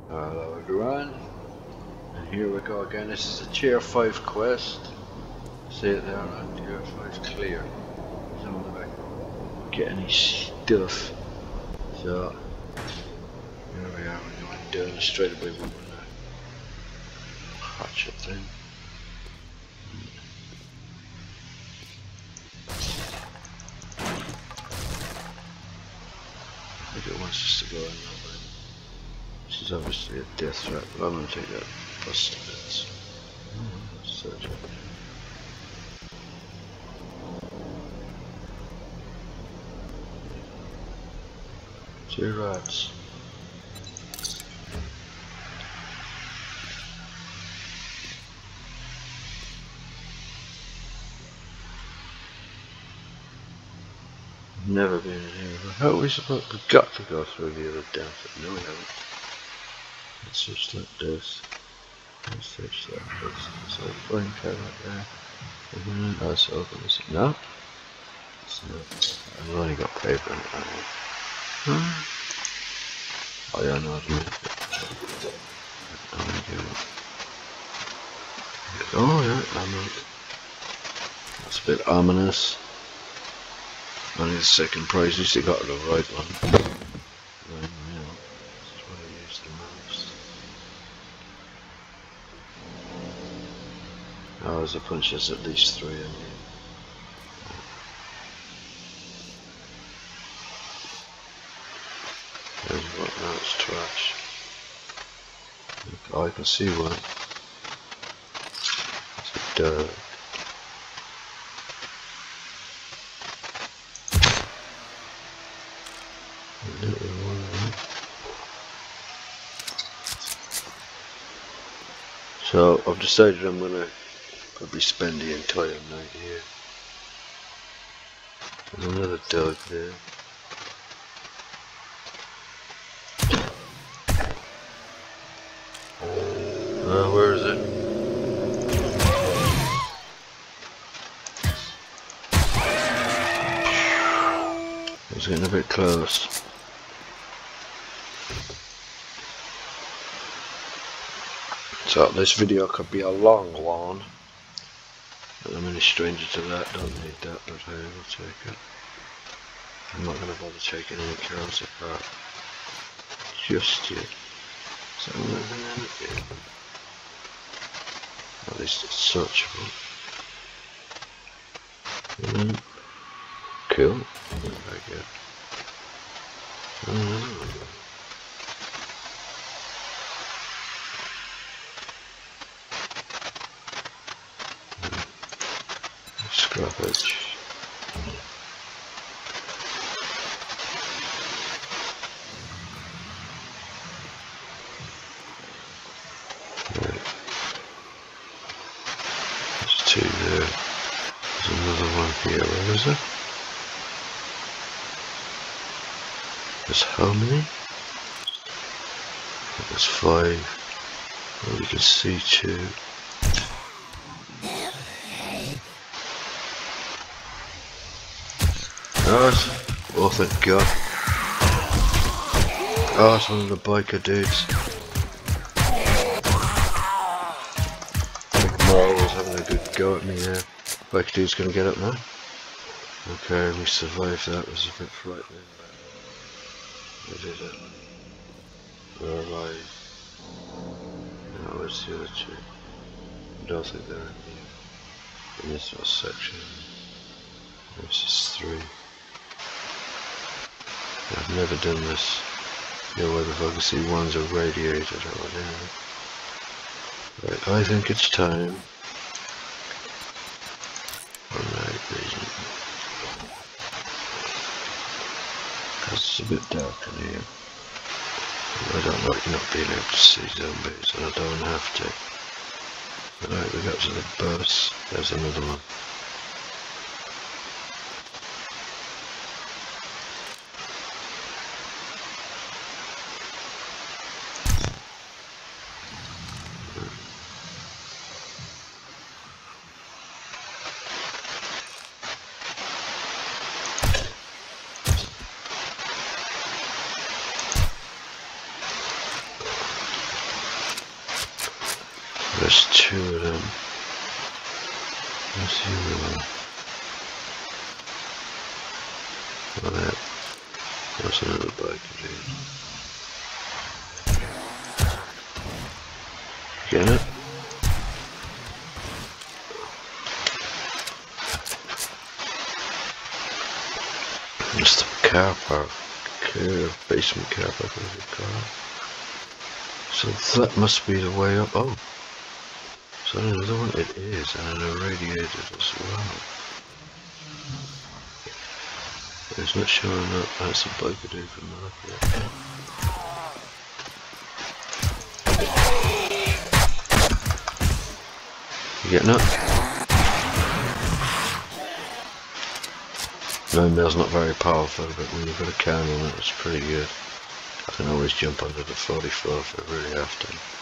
Hello everyone, and here we go again. This is a tier 5 quest. See it there on tier 5 clear. So I'm gonna get any stuff. So here we are, we're going down straight away with a hatchet thing. I think it wants us to go in that way. This is obviously a death threat, but I'm going to take that bust of bits. Search it. Two rats. Never been in here. How are we supposed to? We've got to go through the other depth. No, we haven't. Let's just like this. Let's search that. So flame cabinet there. Let's open this. No. It's not. I've only got paper in it. Oh yeah, I know how to make it. I'm gonna do it. Oh yeah, I'm not. That's a bit ominous. Only the second prize, at least they got the right one. That's what I use the most. Oh, as a punch, there's at least 3 in here. There's what? No, it's trash. Oh, I can see one. It's a dirt. So I've decided I'm gonna probably spend the entire night here. There's another dog there. Where is it? It's getting a bit close. So this video could be a long one. But I'm any stranger to that, don't need that, but I will take it. I'm not going to bother taking any cows apart just yet. So I'm going to at least it's searchable. Cool. Very good. Scrappage. Right. There's 2 there. There's another one here. Where is it? There's how many? There's 5. Well, we can see 2. Oh, thank God. Oh, it's one of the biker dudes. I think Marl was having a good go at me there. Biker dude's gonna get up now. Okay, we survived that. It was a bit frightening. We did it. We're alive. Now where's the other 2? I don't think they're in this little section. This is 3. I've never done this. You know, whether I can see ones are radiated or whatever. Right, I think it's time for night vision. Because it's a bit dark in here. I don't like not being able to see zombies, and I don't have to. Right, we got to the bus. There's another one. there's two of them. Let's see where. Oh, that's another bike dude. Get it? It's the car park. Basement car park of the car. So that must be the way up. Oh! So another one it is, and irradiated as well. It's not showing up. That's a biker dude from the look at it. You getting up? 9 mils not very powerful, but when you've got a can on it, it's pretty good. I can always jump under the 44 if I really have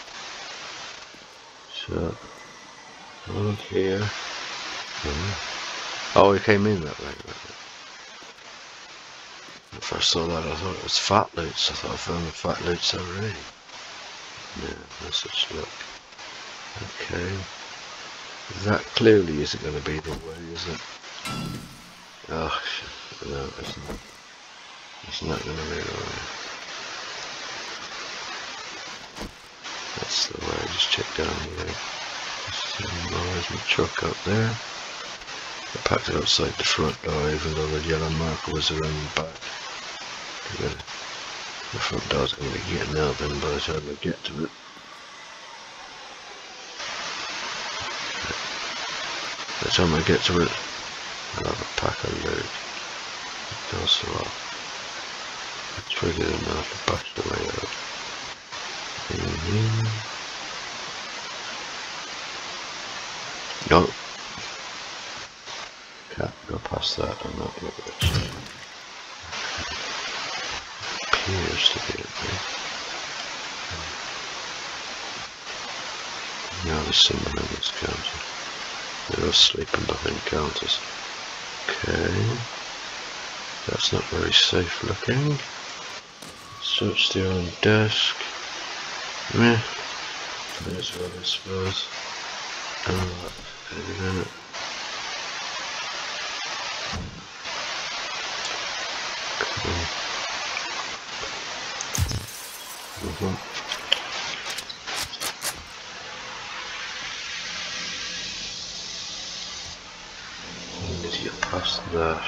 to. So, look here. Oh, he came in that way. When I first saw that, I thought it was fat loots. I thought I found the fat loots already. No, no such luck. Okay. That clearly isn't going to be the way, is it? Oh, no, it's not. It's not going to be the way. That's the way. Just check down here. There's my truck up there. I packed it outside the front door, even though the yellow marker was around the back. The front door's going to be getting out then by the time I get to it. By the time I get to it, I'll have a pack of loot. That's a lot. It's pretty good enough to bash the way out. No. Can't go past that, I'm not looking at it. Appears to be it there. Now there's someone in this counter. They're all sleeping behind counters. Okay. That's not very safe looking. Search the own desk. Meh. There's one, I suppose. Oh, wait a minute. Cool. Need to get past that.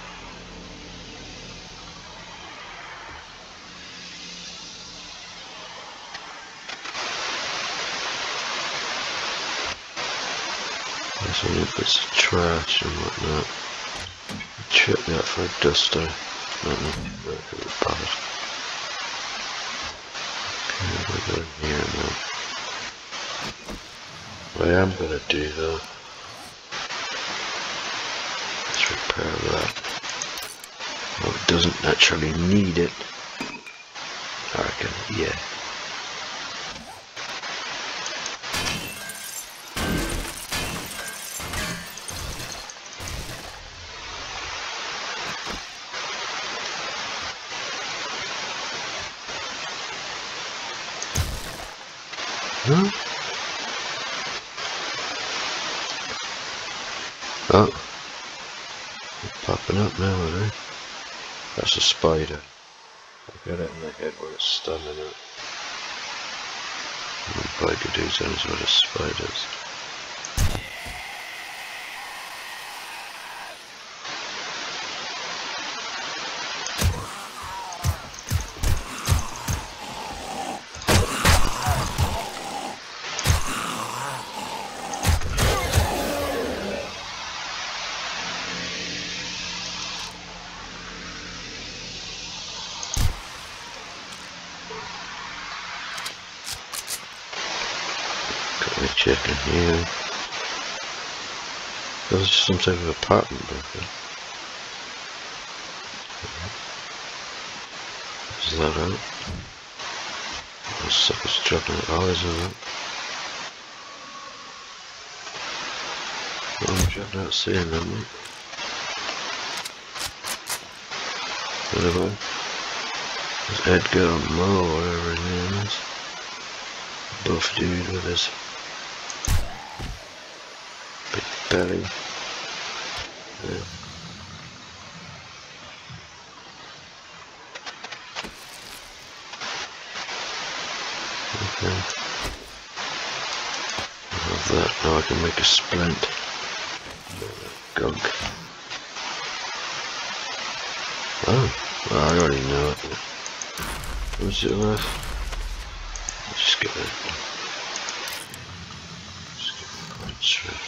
There's only bits of trash and whatnot. Check that for a duster. Nothing that could be bad. Okay, we're going here now. What I am going to do though is repair that. Well, it doesn't actually need it. I reckon, yeah. Huh? Oh, it's popping up now, are they? That's a spider. I've got it in the head where it's standing up. The biker dudes knows what a spider is. Checking here. There's just some type of apartment back there. Is that out? Those suckers dropping their eyes on it. I'm dropping out seeing them, mate. Anyway, there's Edgar and Mo, whatever his name is. Buff dude with his belly. Yeah. Okay. I have that. Now I can make a splint. Gunk. Oh, well, I already know it. What's it worth? I'll just get it. Just get the points for it.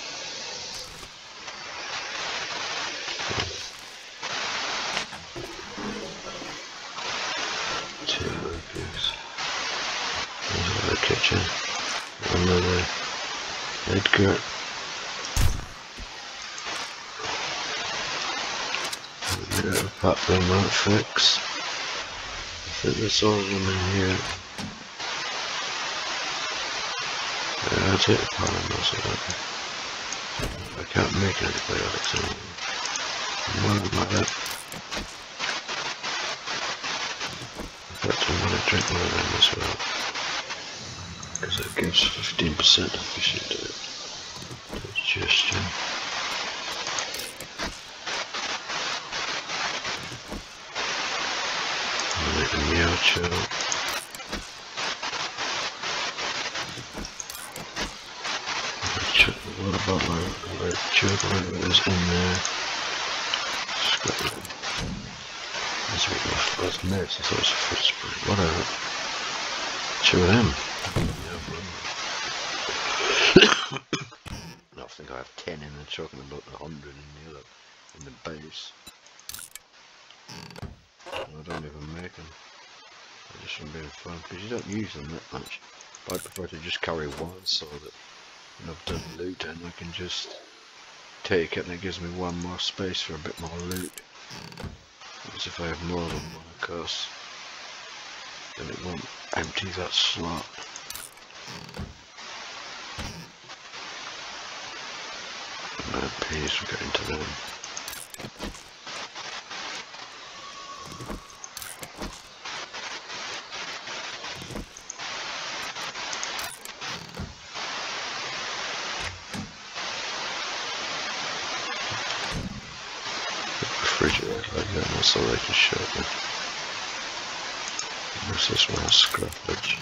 Two rupees. There's another kitchen. Another Edgar. That one might fix. I think that's all of them in here. Yeah, I'll take the polymers out. I can't make antibiotics anymore. I'm worried about that. In fact, I'm going to drink one of them as well. Because it gives 15% efficient digestion. I'll make a meow chow. What about my chocolate is in there? That's a bit rough. That's meds. I thought it was a foot spray. Whatever. 2 of them. I think I have 10 in the truck and about 100 in the other, in the base. I don't even make them. They're just from being fun, because you don't use them that much. But I prefer to just carry one so that when I've done loot and I can just take it and it gives me one more space for a bit more loot. Because if I have more than one of course, then it won't empty that slot. No peas, we'll get into them. Refrigerator like that, so they can show me. This is more scrappage.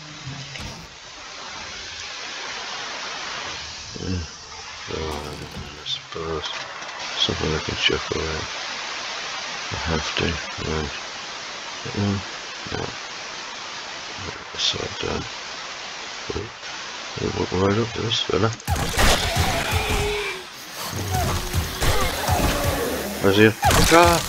I suppose something I can chuck away. I have to. Right. No. Put the sword down. Walk right up to this fella. Where's he? Ah!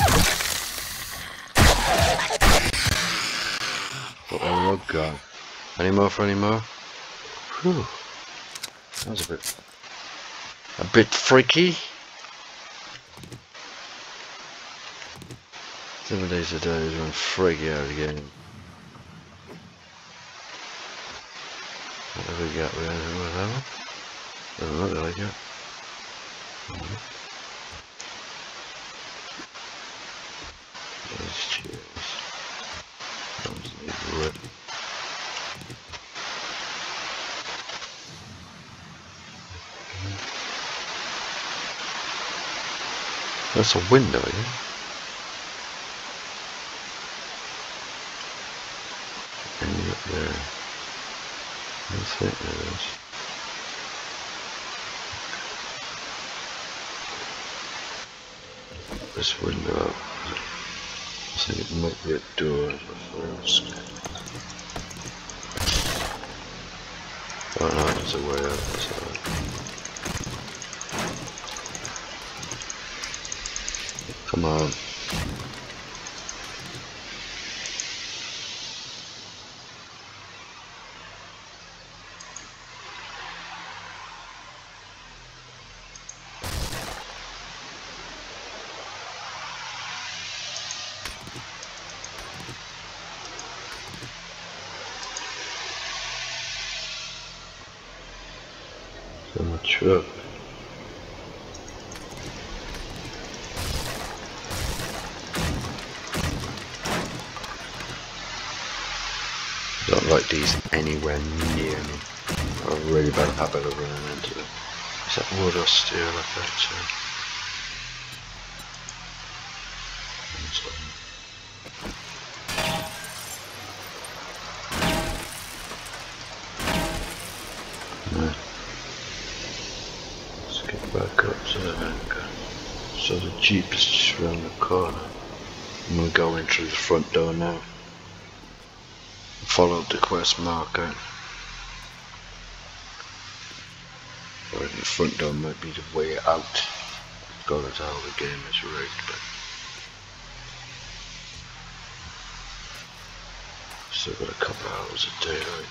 Got a rug gone. Any more for any more? Whew. That was a bit freaky. 7 days a day is when freaky out again. What have we got? We have that one? Doesn't look like it. Those chairs. Those need wood. That's a window, yeah? And up there. I think there is. This window up. I think it might be a door first. Oh no, there's a way out. So. Come on. So much up. Don't like these anywhere near me. I have a really bad habit of running into them. Is that wood or steel? I think so. Right. Let's get back up to the anchor. So the Jeep is just around the corner. I'm going to go in through the front door now. Follow the quest marker. Or the front door might be the way out. God, that's how the game is rigged, but still got a couple of hours of daylight.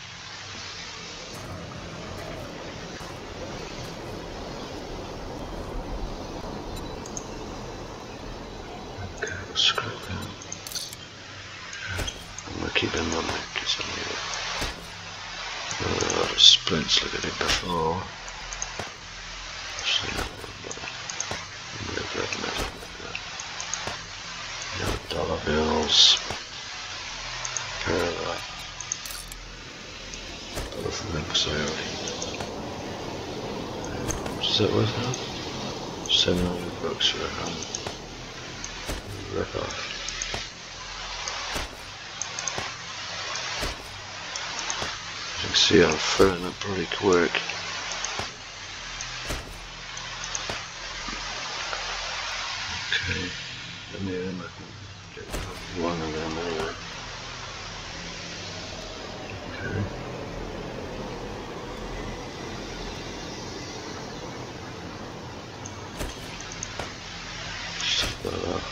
Okay, we'll screw that. I'm gonna keep in mind because I need it. A lot of splints, look at it before. Actually, no, move that metal like that. Dollar bills. Pair of that. Both links I already. What's that worth now? 700 bucks for a rip off. You can see I'm filling up pretty quick. Okay, let me in, I can get one of them anyway. Okay. Stuff that up.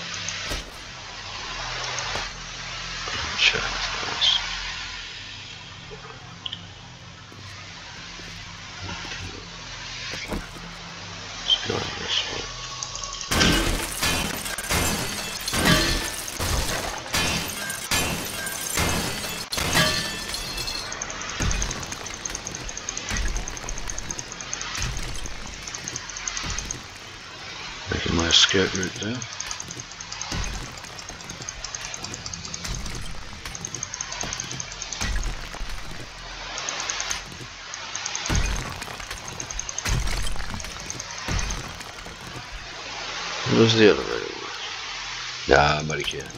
Check this. Let's go on this way. Making my escape route there. Where's the elevator? Nah, I'm already kidding.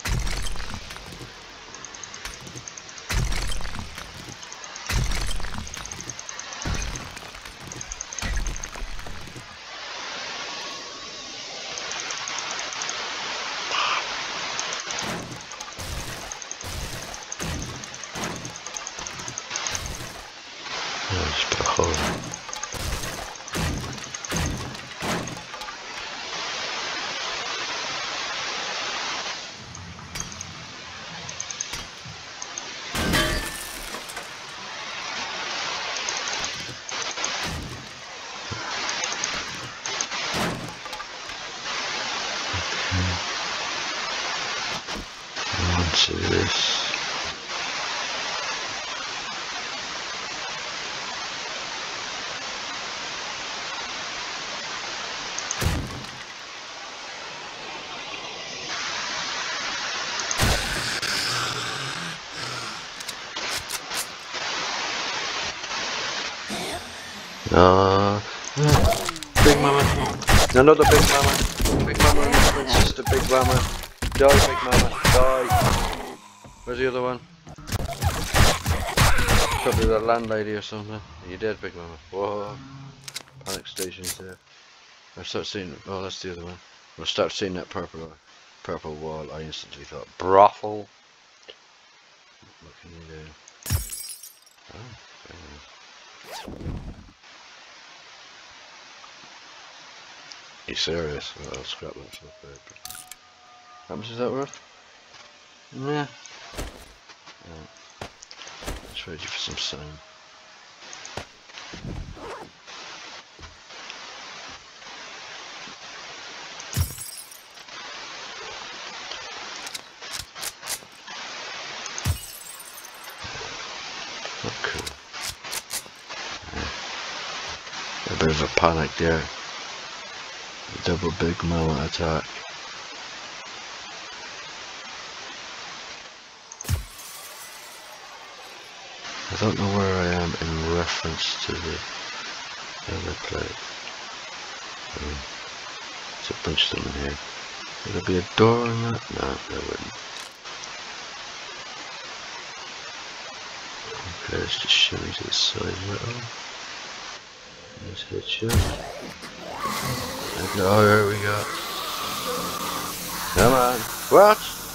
Just put a hole in. Onto this. Big Mama. Another Big Mama. Big Mama and my sister Big Mama. Die, Big Mama. Die. Where's the other one? Probably the landlady or something. You're dead, Big Mama. Whoa. Panic station's there. I start seeing. Oh, that's the other one. When I start seeing that purple wall, I instantly thought, brothel. What can you do? Oh, you serious? Well, I'll scrap that for the paper. How much is that worth? Nah. Let's trade you for some sand. Oh, cool. Yeah. A bit of a panic there. A double Big Mama attack. I don't know where I am in reference to the Armor plate. There's a bunch of them in here. Would there be a door on that? No, there wouldn't. Okay, let's just shimmy to the side a little. Nice headshot. Oh, here we go. Come on. What?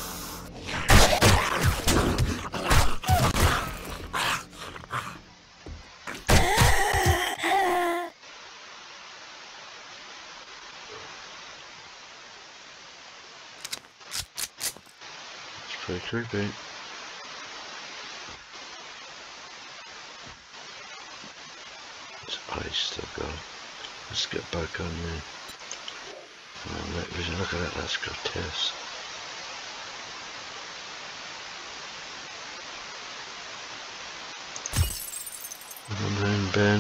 It's pretty creepy. It's ice still going. Let's get back on there. Oh, look at that, that's grotesque. And then Ben.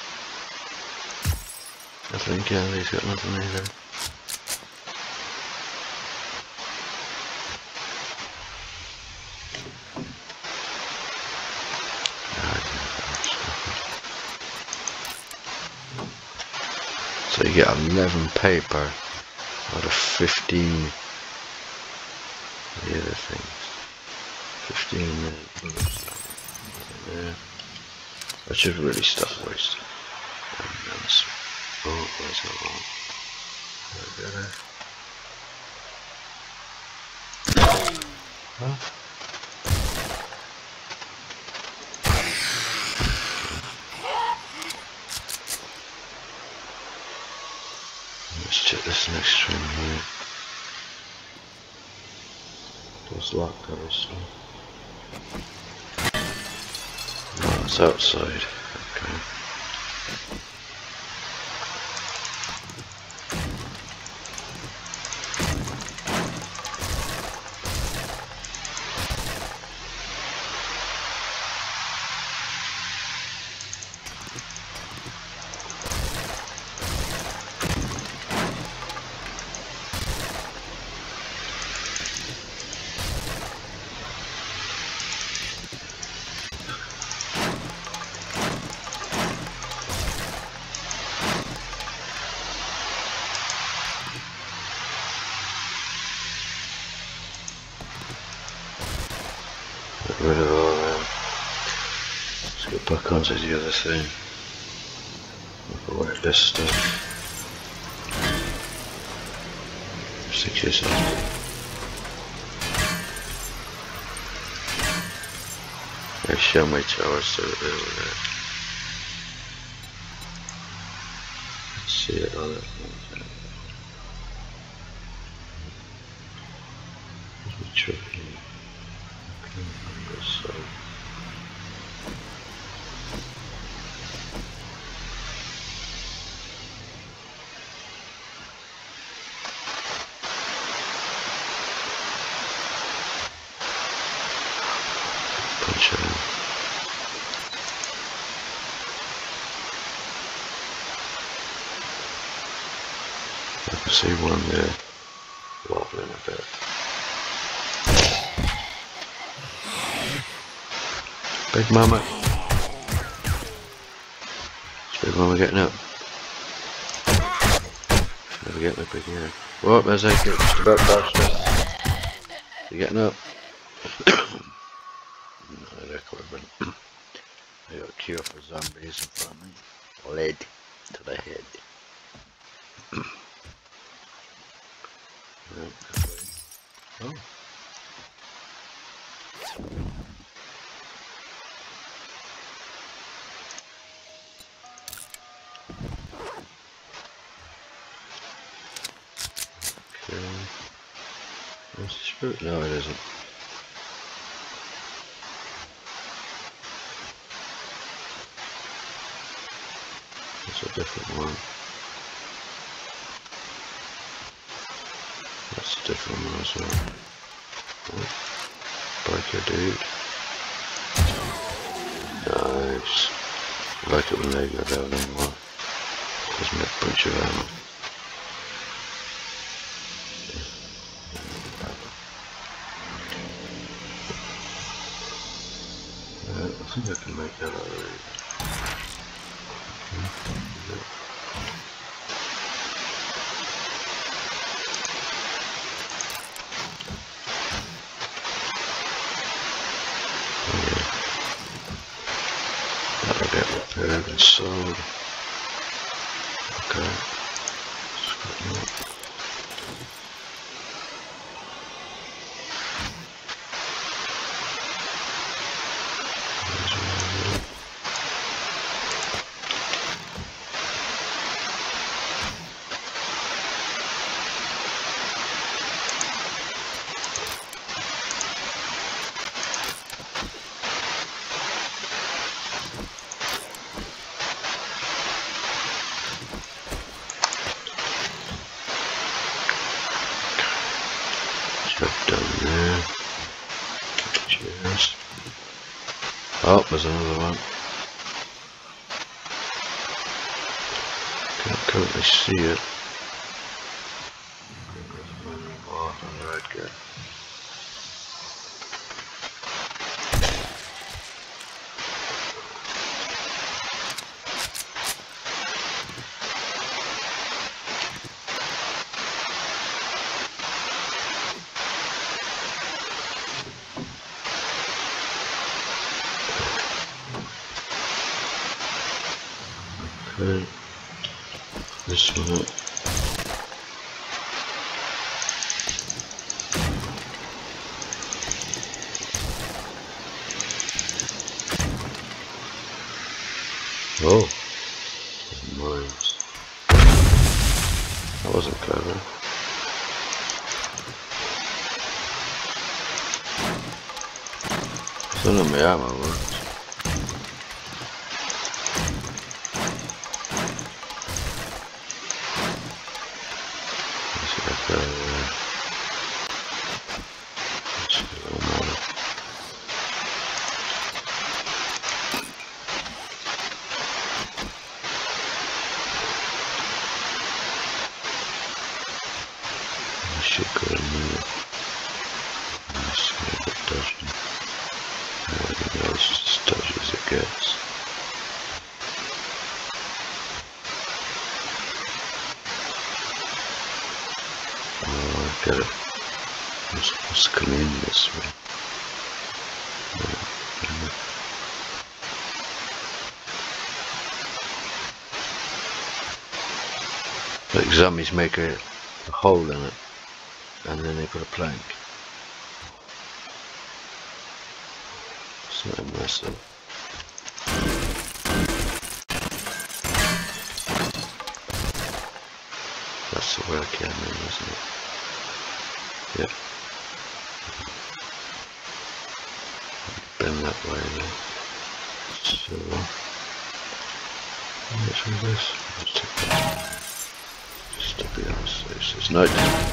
I think he's got nothing either. So you get 11 paper out of 15 the other things. 15 there. I should really stop wasting. Oh, where's that one? Huh? Let's check this next room here. It's locked, obviously. No, it's outside. Okay. Get rid of all that. Let's get back onto the other thing. Look away at this stuff. Just in case I show my towers so that they'll see it on it. There's my truck here. On this side. Punch it in. I can see one there wobbling a bit. Big Mama. Is Big Mama getting up? Never getting up big here. Whoa, there's Ike. Just about touched it. You getting up? No, they're quivering. I got a cure for zombies in front of me. Lead to the head. Oh. Okay. Where's the spirit? No, it isn't. That's a different one. That's a different one as well. Oh, biker dude. Nice. I like it when they go down anymore. Gives me a bunch of ammo. I think I can make that out of it. Repaired and sold. Okay. Down there. Cheers. Oh, there's another one. Can't currently see it. Oh, on the right guy. Okay. This one up. Oh, mines. That wasn't clever. None of my ammo works. Let's get that there. Let's get a little more. I should go in there. Let's get a bit dodgy. Everything else is as dodgy as it gets. Oh, I get it. I'm supposed to come in this way. Like zombies make a hole in it, and then they put a plank. It's not immersive. That's the way I came in, isn't it? Yep. Bend that way then. So, what's all this? Let's take that. Just to be on the safe side. It's night time.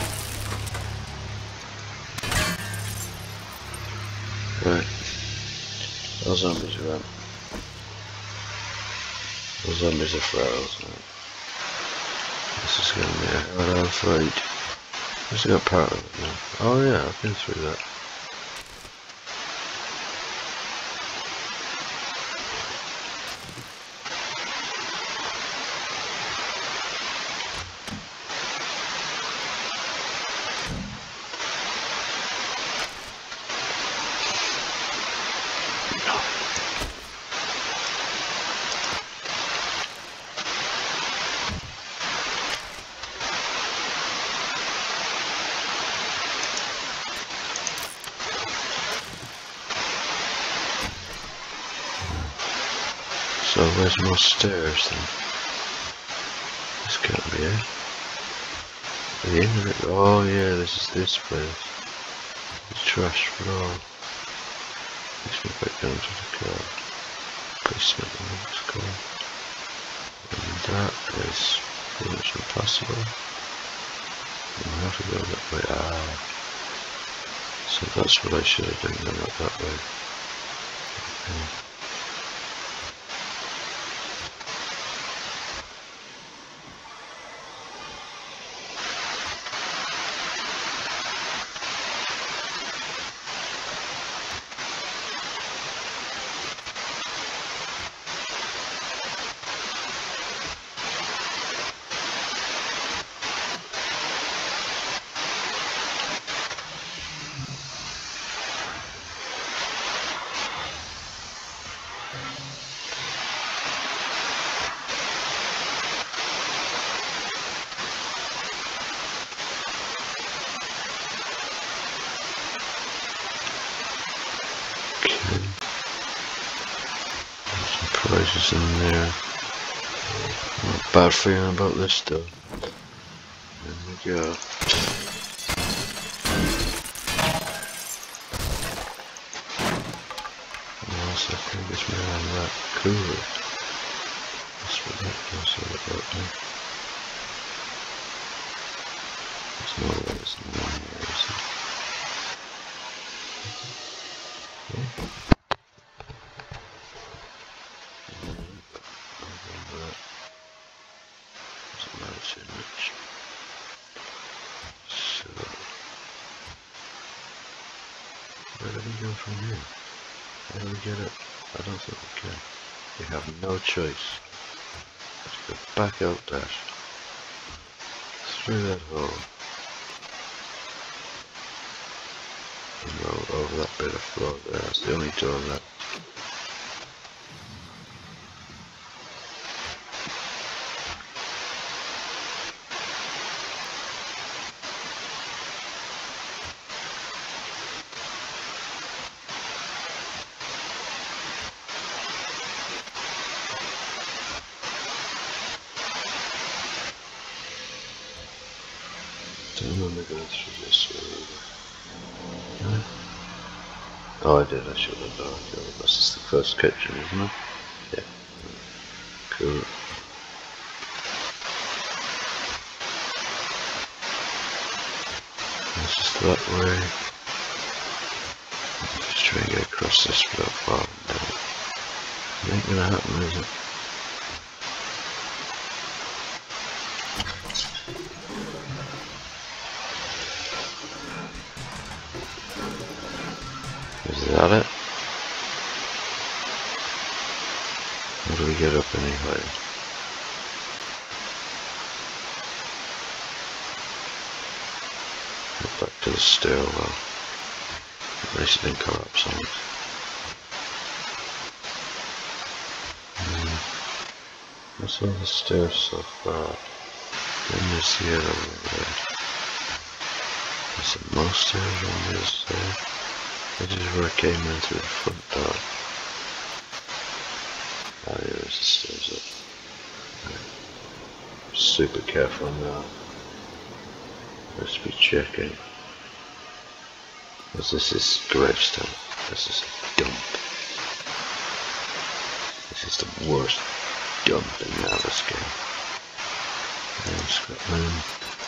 Right. Those zombies are out. Those zombies are froze. Right. This is going to be a hell of a fight. I've still got part of it now. Oh yeah, I've been through that. So where's more stairs then? This can't be it. The end of it. Oh yeah, this is this place. It's trash for all. Takes me back down to the car. Basement, let's go. And that is pretty much impossible. I have to go that way. Ah. So that's what I should have done, not that way. Okay. places in there. Not a bad feeling about this though. There we go. I think it's more on that cooler. That's what that does about me. There's no way it's in one way, is it? Okay. Doesn't matter too much. So, where do we go from here? How do we get it? I don't think we can. We have no choice. Let's go back out that. Through that hole. And roll over that bit of floor there. That's the only door left. Don't want to go through this way either. No? Oh, I did. I should have done it. This is the first kitchen, isn't it? Yeah. Cool. This is that way. Just try and get across this without falling down. It ain't gonna happen, is it? Is that it? How do we get up any higher? Go back to the stairwell. At least it didn't collapse on us. What's all the stairs so far? Then there's the other one there. There's some more stairs on this side. This is where I came in through the front door. Oh, yeah, there's the stairs up. Right. Super careful now. Let's be checking. Because this is Gravestowne. This is a dump. This is the worst dump in this game. And Scotland.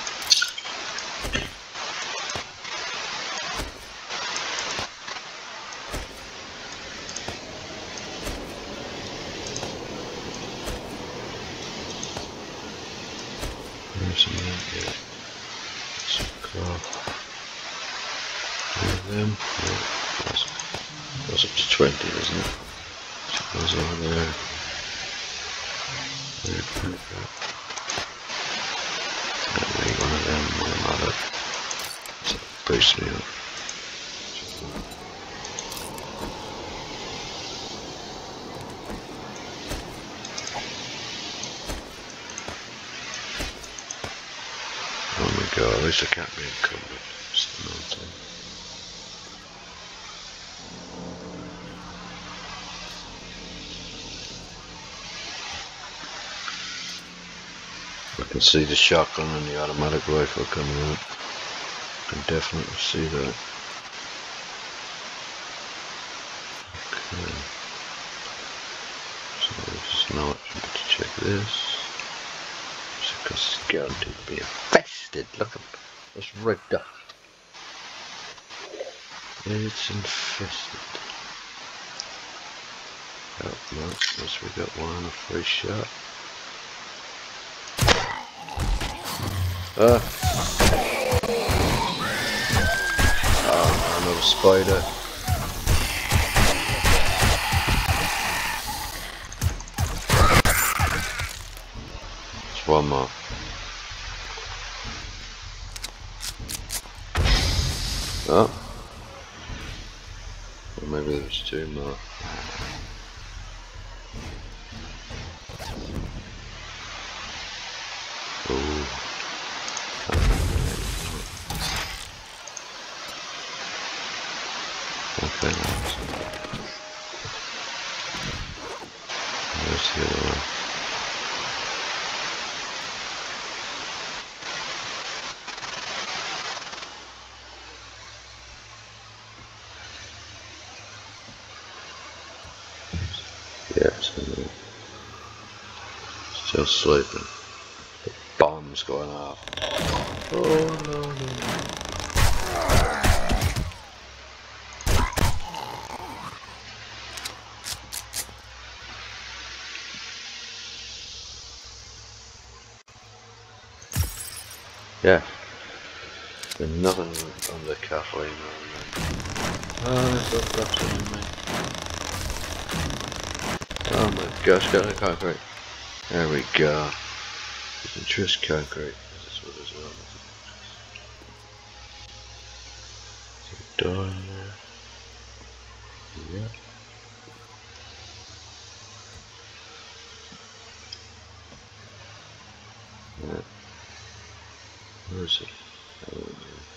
There's some here. Some cloth. Them. Yeah, goes up to 20, doesn't it? So it goes over there. There, like that. That way, one of them will matter. So it boosts me up. Oh my god, at least I can't be encumbered. It's the main thing. I can see the shotgun and the automatic rifle coming out. I can definitely see that. Okay. So there's just no option but to check this. Because it's guaranteed to be infested. Look at this red dot. It's infested. Oh no, unless we got one on a free shot. Oh, another spider. There's one more. Oh. Or maybe there's two more. Ooh. Okay, nice. Where's the other one? Yeah, it's in there. Still sleeping. The bomb's going off. Oh no, no, no. Yeah. There's nothing on the cafe. Oh, that's in me. Oh my gosh, got a concrete. There we go. Interest concrete. This is what is wrong with it. Is there a door in there? Yeah. Yeah. Where is it? Oh, yeah.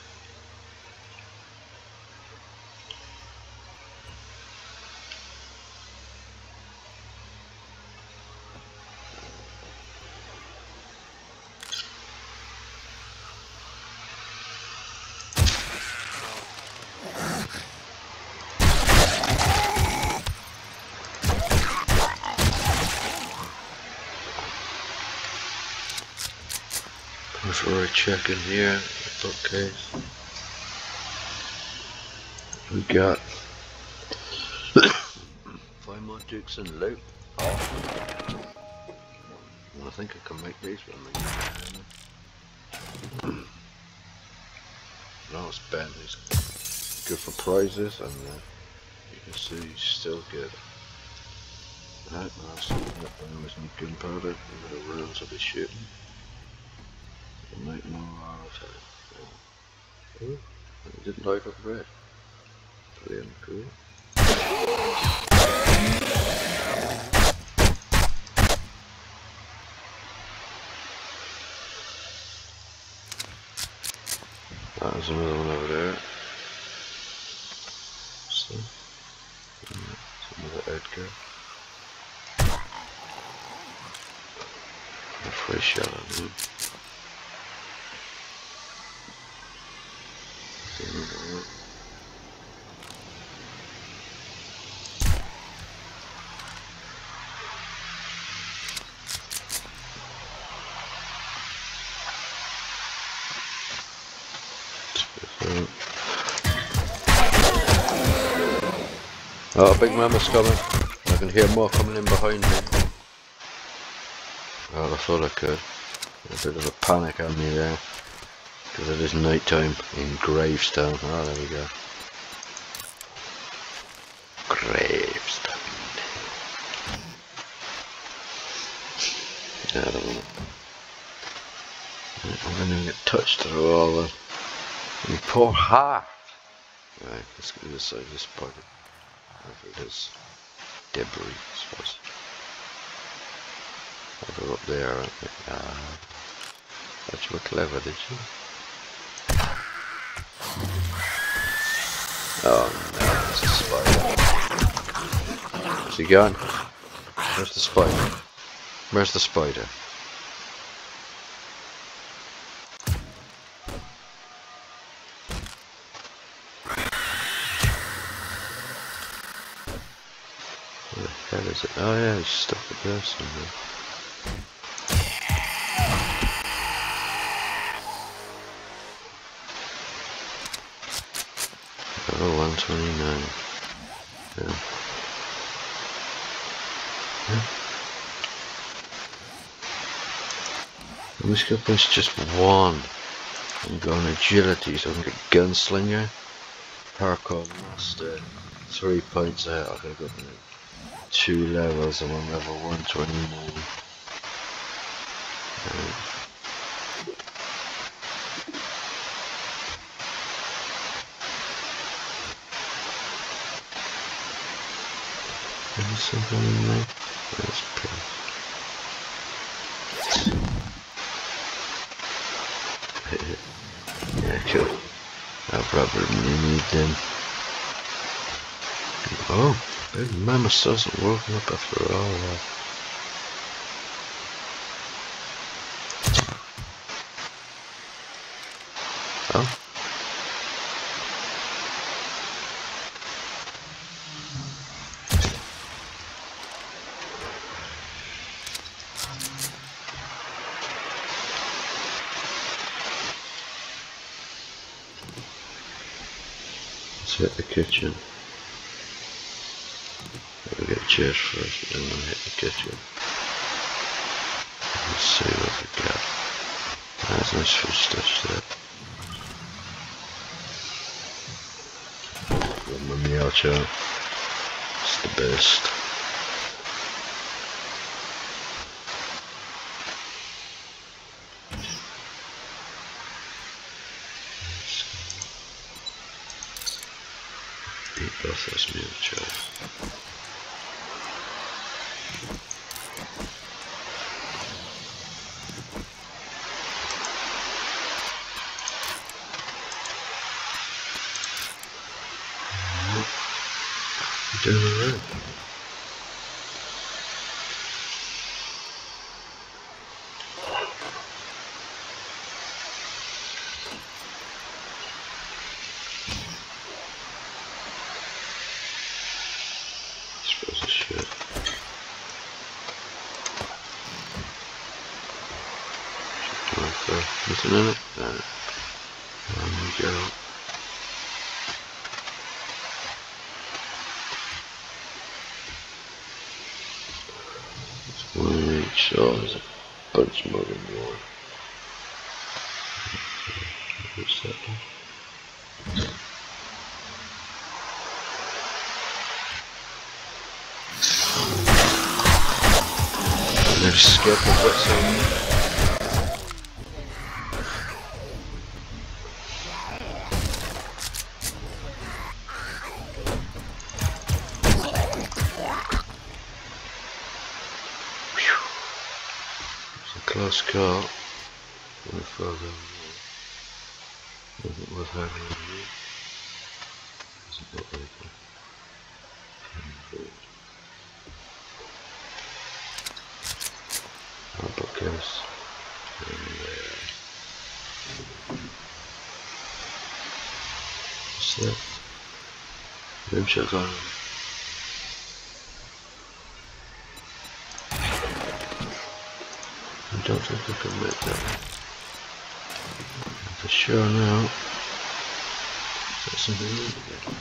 Before I check in here, the bookcase, we got 5 more dukes and loot. Oh. Well, I think I can make these with me. No, it's Ben. He's good for prizes, and you can see he's still good. Right, now I've seen that there was no gunpowder. We've got the rounds I'll be shooting. We'll make more arrows. Oh, it didn't light up red. Pretty uncool. There's another one over there. So, another Edgar. A free shot on him. Another one. Oh, Big Mama's coming. I can hear more coming in behind me. Oh, I thought I could. A bit of a panic on me there. Because it is night time in Gravestowne. Oh, there we go. Gravestowne. Yeah, I don't want to. I'm going to get touched through all the. My poor heart. Right, let's go to this side of this body. Whatever it is. Debris, I suppose. Oh, they're up there, aren't they? Thought you were clever, did you? Oh no, it's a spider. Is he gone? Where's the spider? Where's the spider? Where the hell is it? Oh yeah, he's stuck up there somewhere. Oh, 129. Yeah. I'm just gonna push just one. I'm going agility so I can get gunslinger. Parkour master. 3 points out. I gotta go to 2 levels. I'm on level 129. Is something in there? That's pretty. Yeah, cool. I'll probably need them. Oh, Big Mama still hasn't woken up after all that. Let's hit the kitchen. We'll get chairs first, then we'll hit the kitchen. Let's see what we got. That's nice food stuff there. Got my meal chow. It's the best. Eat both those meal chow. Doing alright. I suppose I should. Nothing in it? There we go. One each, so there's a bunch more than one. What's that one? There's skip a bit some. Close call. We're further away. Wasn't worth having on me. It's a bit later. Our bookcase. What's that? Room shot on. I don't think I can make that one. For sure now. Is that something new again?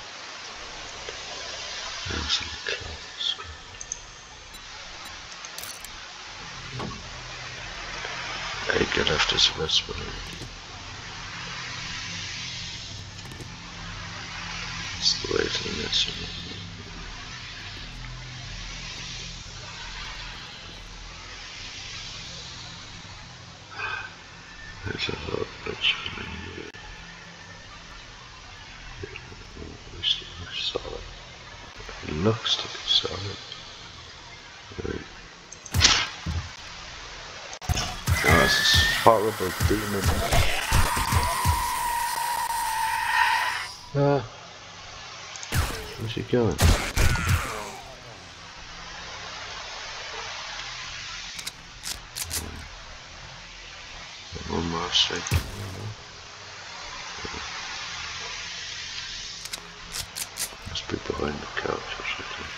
That's some clothes. Hey, get after some rest. It's the way to the next one. There's a lot of bits solid. It looks to be solid. Right. Oh, this is horrible demon. Where's he going? One more second. Must be behind the couch or something.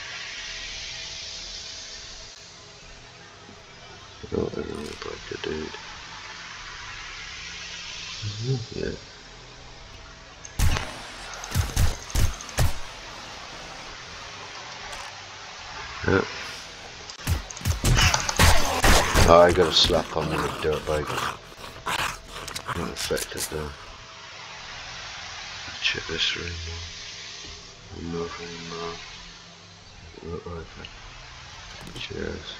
Oh, I don't look like a dude. Yeah. Yeah. Oh, I got a slap on with a dirt bike. Not affected though. Check this room more. More room more. Look like it. Cheers.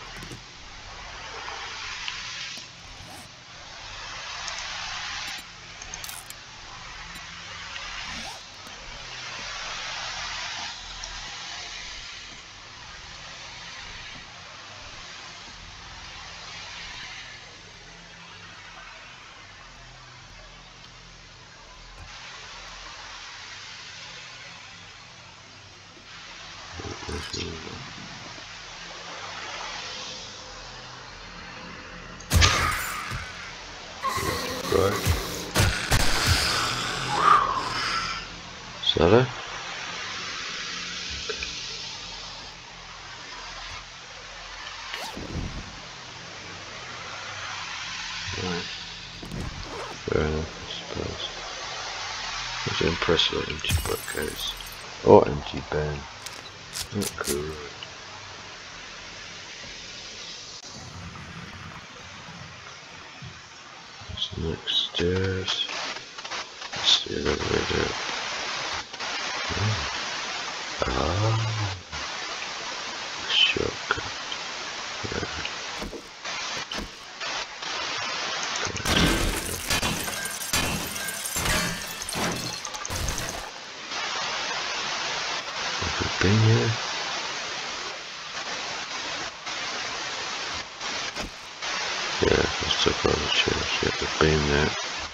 Right. Is that it? Right. Fair enough, I suppose. Then press the empty bookcase. Or empty bin. Not cool. What's next stairs? Let's see the elevator. Ah, shortcut. Yeah. Been here? Yeah, let's talk about the chairs. Yeah, the beam there.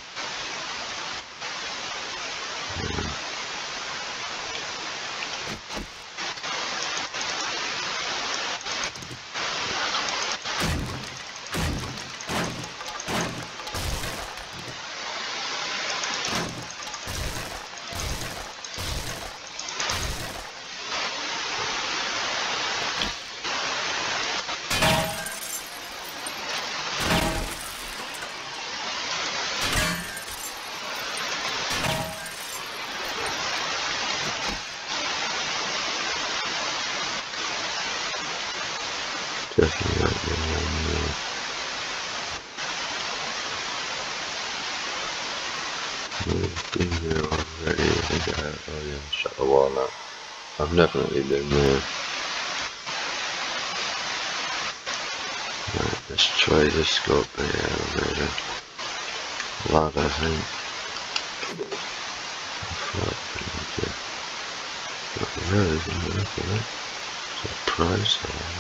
Definitely not the one. We've been here already. I think I have. Oh yeah, shut the wall up. I've definitely been there. Right, let's try this. Go up the elevator. Ladder, I think. Not really gonna look at it. It's a price.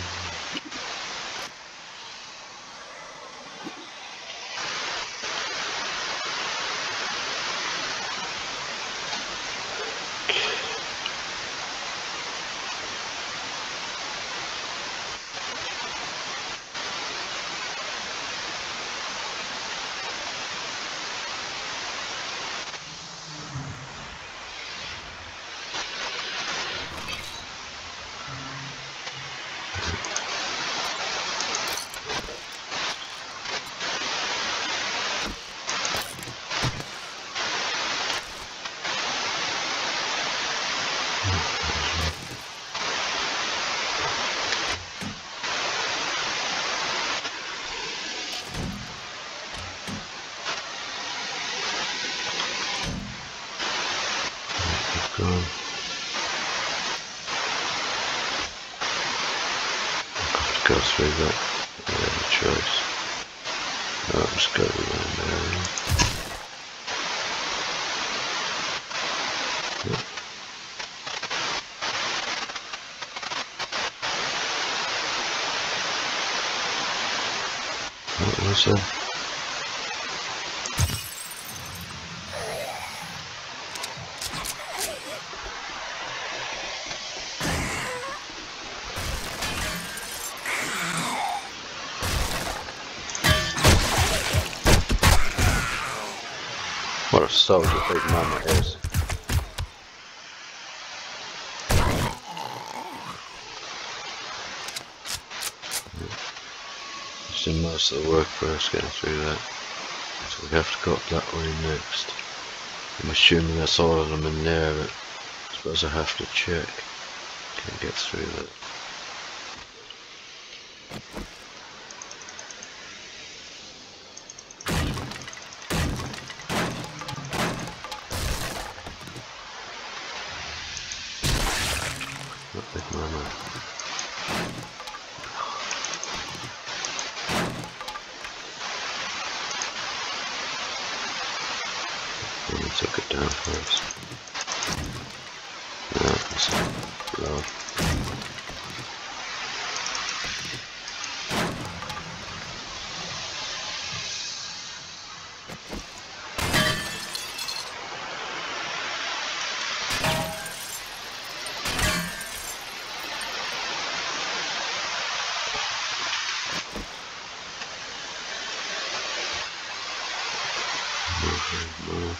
Go through that. I have a choice. I'll just go around there. What was that? What a soldier big mama is. It's done most of the work for us getting through that. So we have to go up that way next. I'm assuming that's all of them in there, but I suppose I have to check. Can't get through that. Not big mama. Let me took it down first. No, it's low. Move.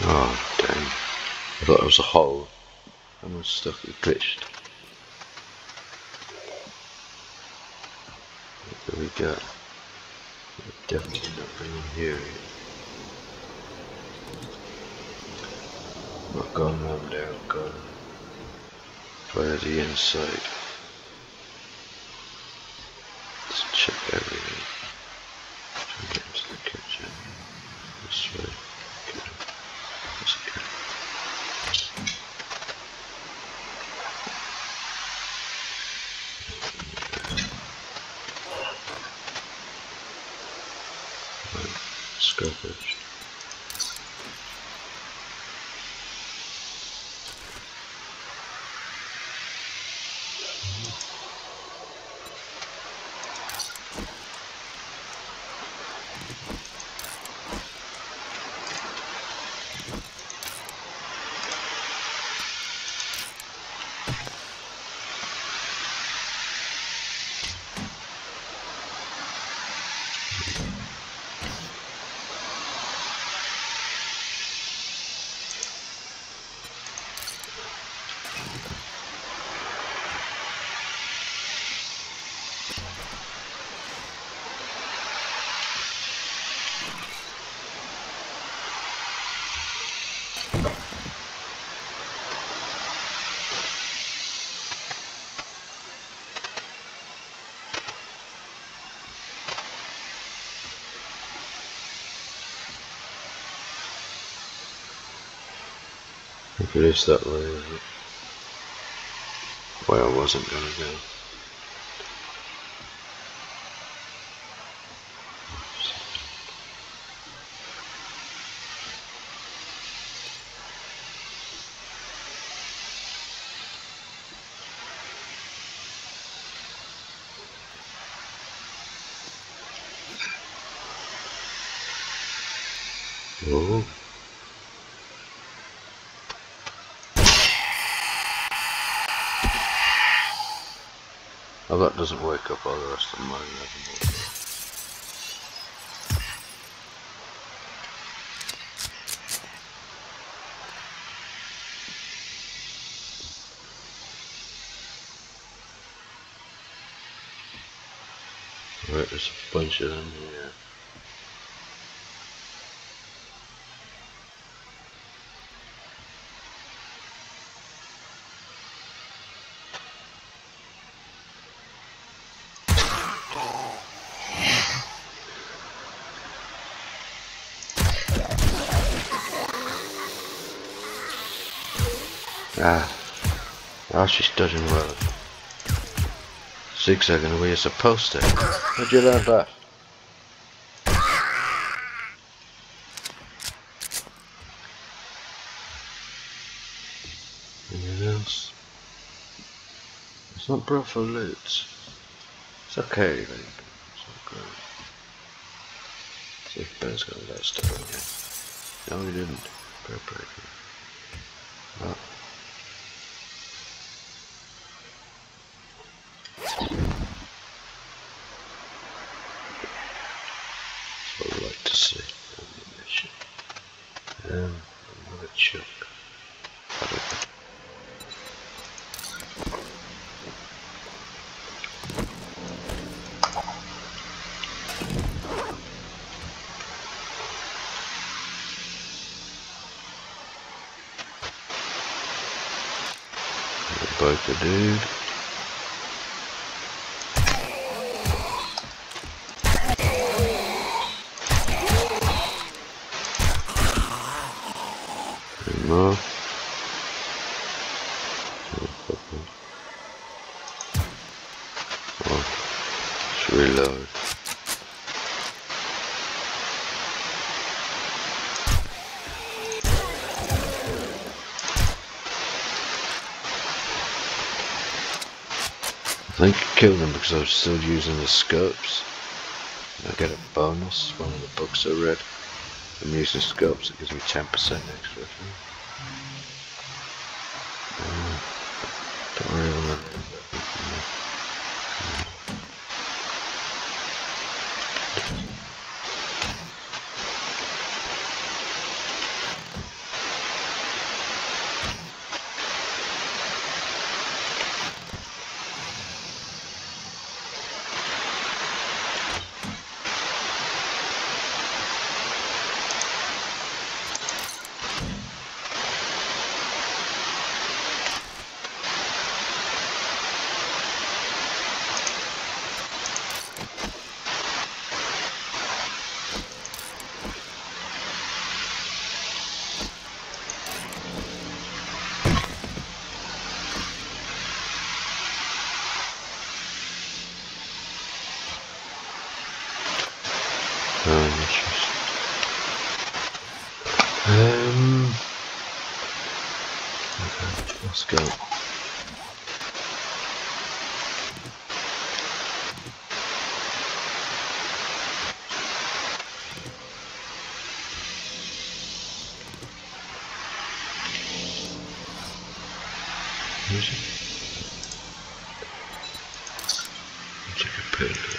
Oh, dang. I thought it was a hole. I was stuck, it glitched. What do we got? Definitely not bringing here yet. Not going round there, I'm going via the inside. Let's check everything. Try and get into the kitchen. This way. Good. That's good. Scopage. I think it is that way, isn't it? Where I wasn't gonna go. Oh. Oh, that doesn't wake up all the rest of mine. Right, there's a bunch of them here. Oh, she's dodging well. Zigzagging the way you're supposed to. How'd you learn that? Anything else? It's not brought for loot. It's okay, like, it's not good. See if Ben's got that stuff in here. No, he didn't. Bear breaker. Oh. That's what I like to see. Another chuck. Bite the dude. More. Oh, let's reload. I think I killed them because I was still using the scopes. I get a bonus when the books are read. I'm using scopes, it gives me 10% extra. Don't worry about that. Okay, let's go. Take a picture.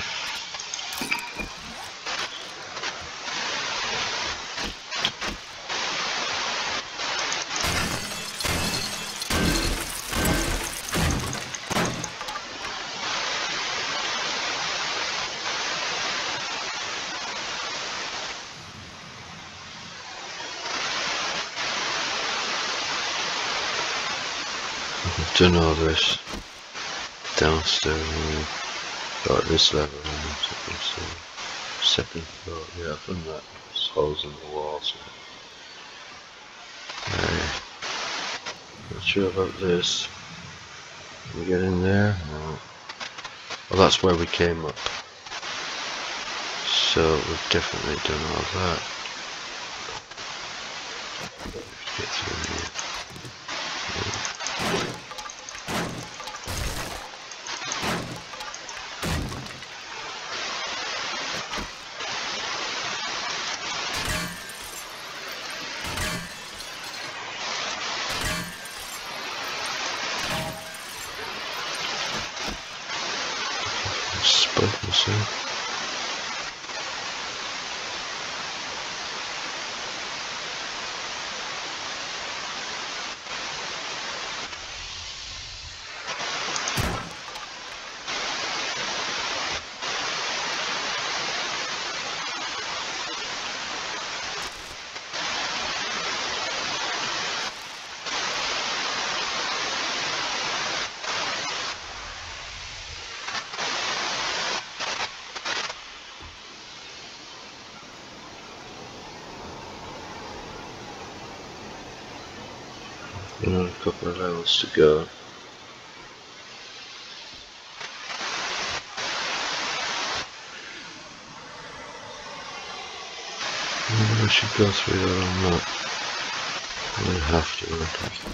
I've done all this downstairs, or at this level, so second floor. Yeah, I've done that. There's holes in the walls. Not sure about this. Can we get in there? No. Well, that's where we came up. So we've definitely done all that. Let's get through here. Spoken soon. Another couple of levels to go. Maybe I should go through that on that. I have to, won't I?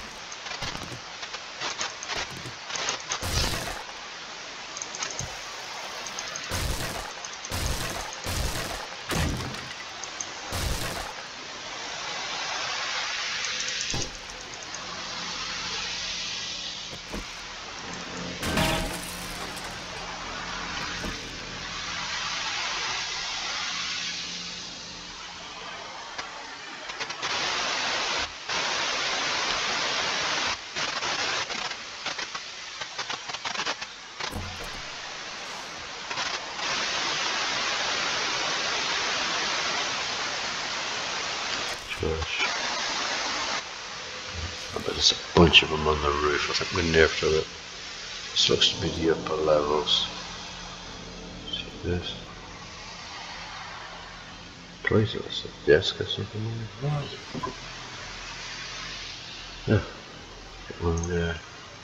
I bet there's a bunch of them on the roof. I think we're near to it. This looks to be the upper levels. See this? Place it, it's a desk or something like that. Yeah, get one there.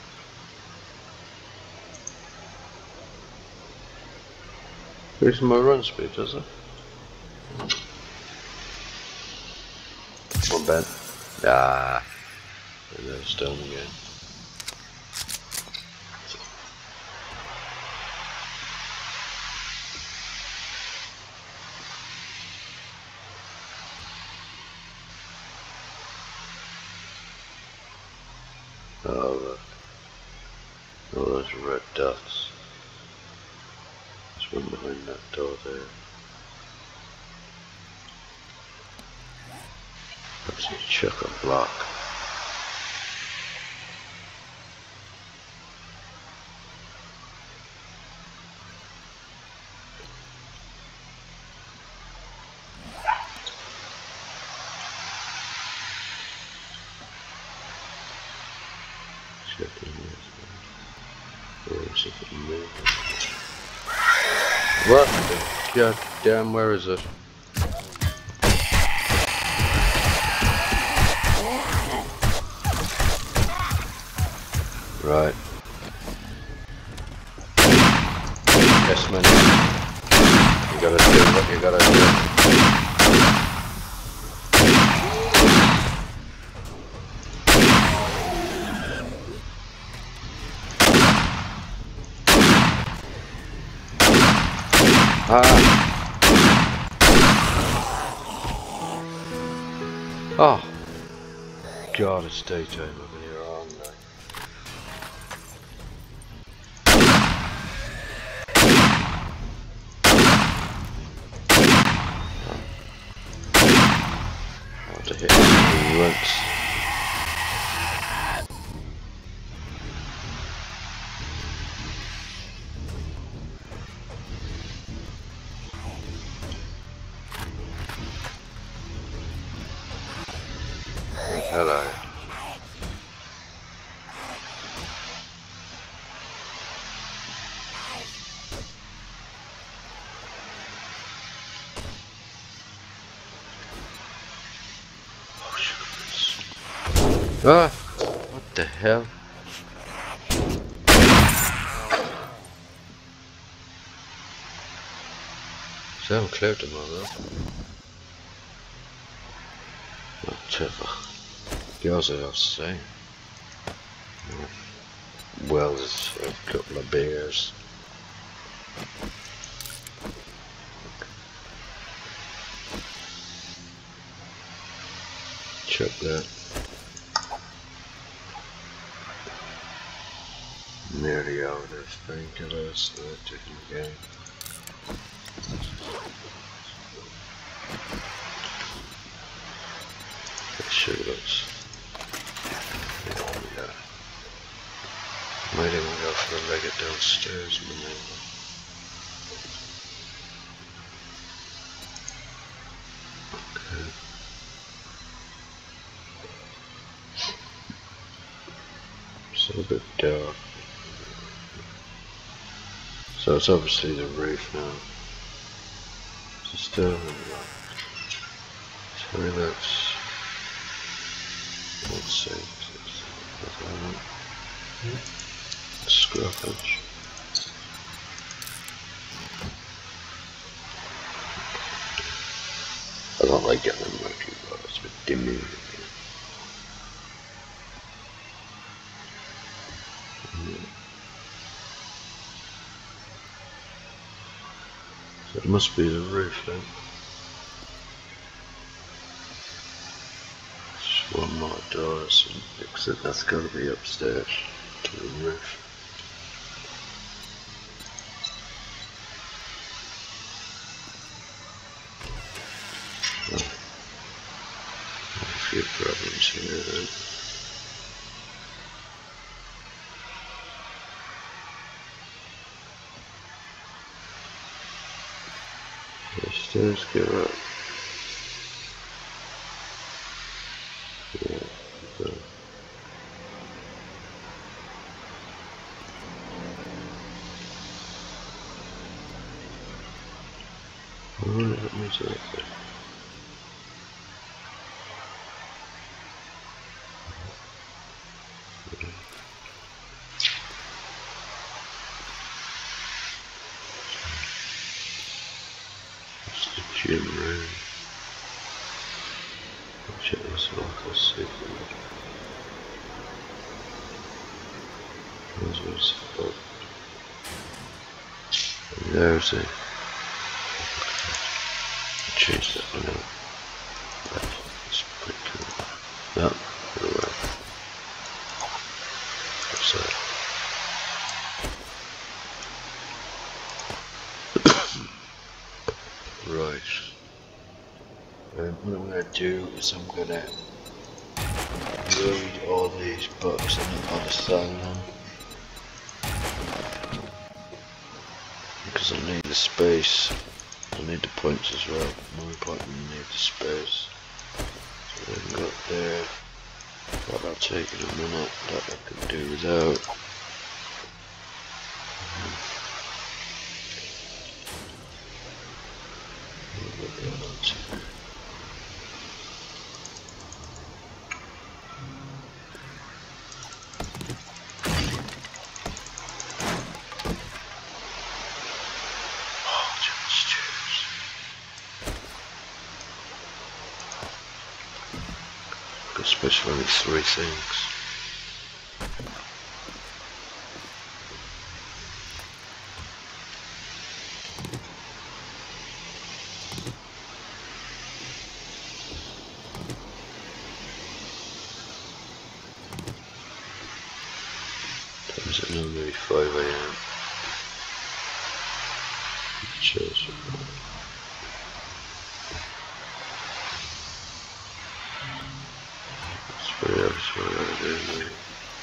Increasing my run speed, does it? One bed. Ah, and then stone again. Oh look, all those red dots. There's one behind that door there. That's a chuck a block. What the goddamn, where is it? Right. Yes, man. You gotta do what you gotta do. Oh! God, it's daytime over here, aren't I? How to hit the once. Hello. Ah! What the hell? So I haven't cleared them all up. Whatever. Goes without saying. Well, there's a couple of beers. Check that. Nearly out of painkillers, so I took them again. Sugars. Yeah. Might even go for the leg downstairs maneuver. Okay. It's a bit dark. So it's obviously the roof now. It's still toilets. Let's see. Scruffage. I don't like getting them murky, but it's a bit dimmy. So it must be the roof then. Just one more door, so exit. That's got to be upstairs to the roof. A few problems here then. The stairs go up. Yeah, so. I wonder what means like that. It's the gym room. I'll check this off, let's see. There's a change that one out. That's pretty cool. That for the way. What's that? Right. What I'm gonna do is I'm gonna read all these books on the side because I need the space. I need the points as well. More importantly, I need the space. So I've got there. That'll take in a minute. That I can do without. Especially only 3 things. Is it now nearly 5 AM? Cheers. That's pretty obvious what I gotta do, mate.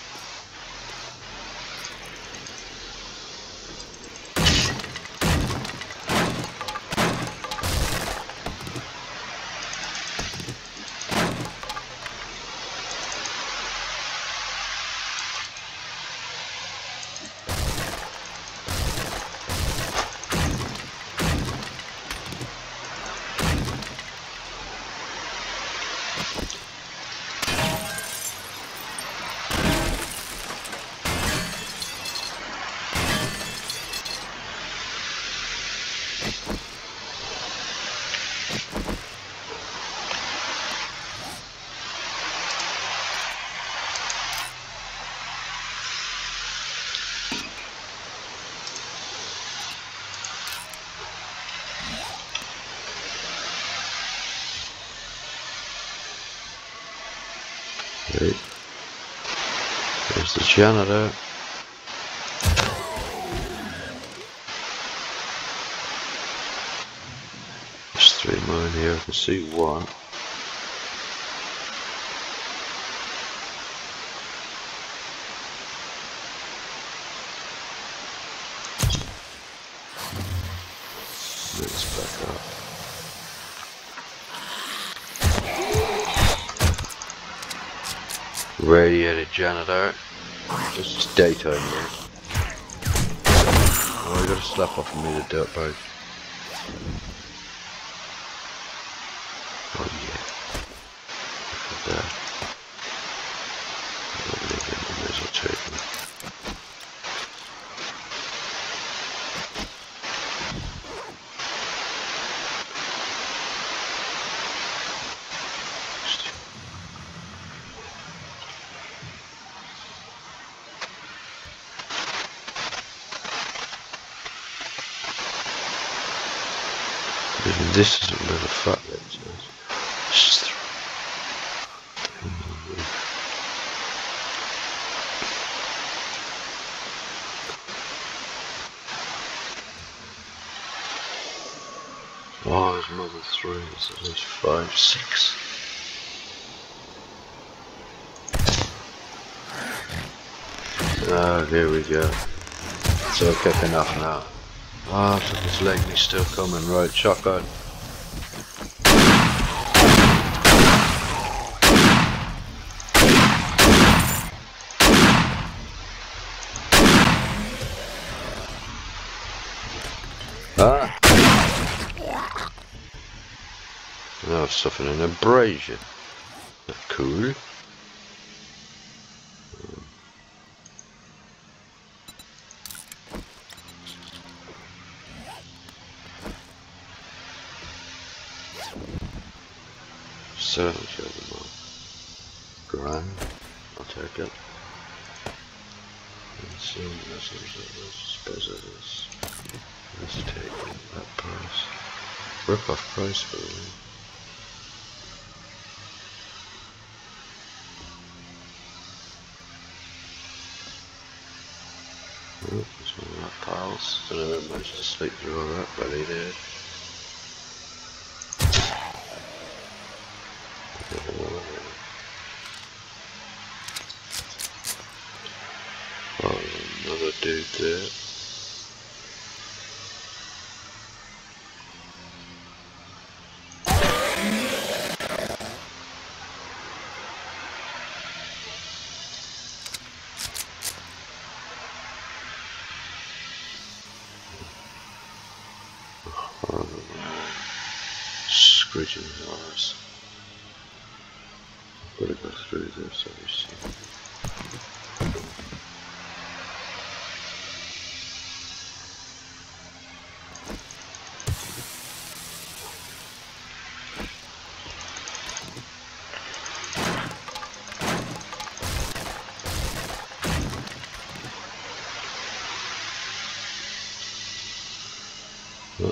Right. There's the janitor. There's 3 more in here, I can see 1. Let's back up. Radiated janitor. This is daytime here. Oh, I gotta slap off and meet a dirt bike. Oh yeah. Look at that. I may as well take me. Even this isn't where the fat lips is. It's just the oh, there's another 3, so there's 5, 6. Oh, here we go. It's all kicking off now. Ah, oh, his leg is still coming, right, shotgun. Ah! Now I've suffered an abrasion. Not cool. So, grand, I'll take it. And so, suppose it is. Let's take that price. Rip off price for me. Oh, there's one of my pals. Don't know if I managed to sleep through all that, but he did. Oh, another dude there. Oh, screeching horse. Gotta go through this, obviously. Oh.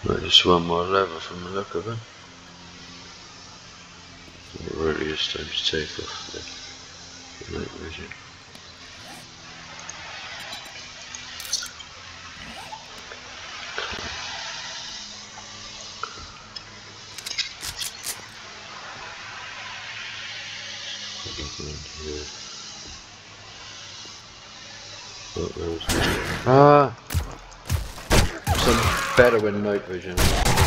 Right, just one more lever from the look of it. It really is time to take off the night vision. Ah! Some better with night vision.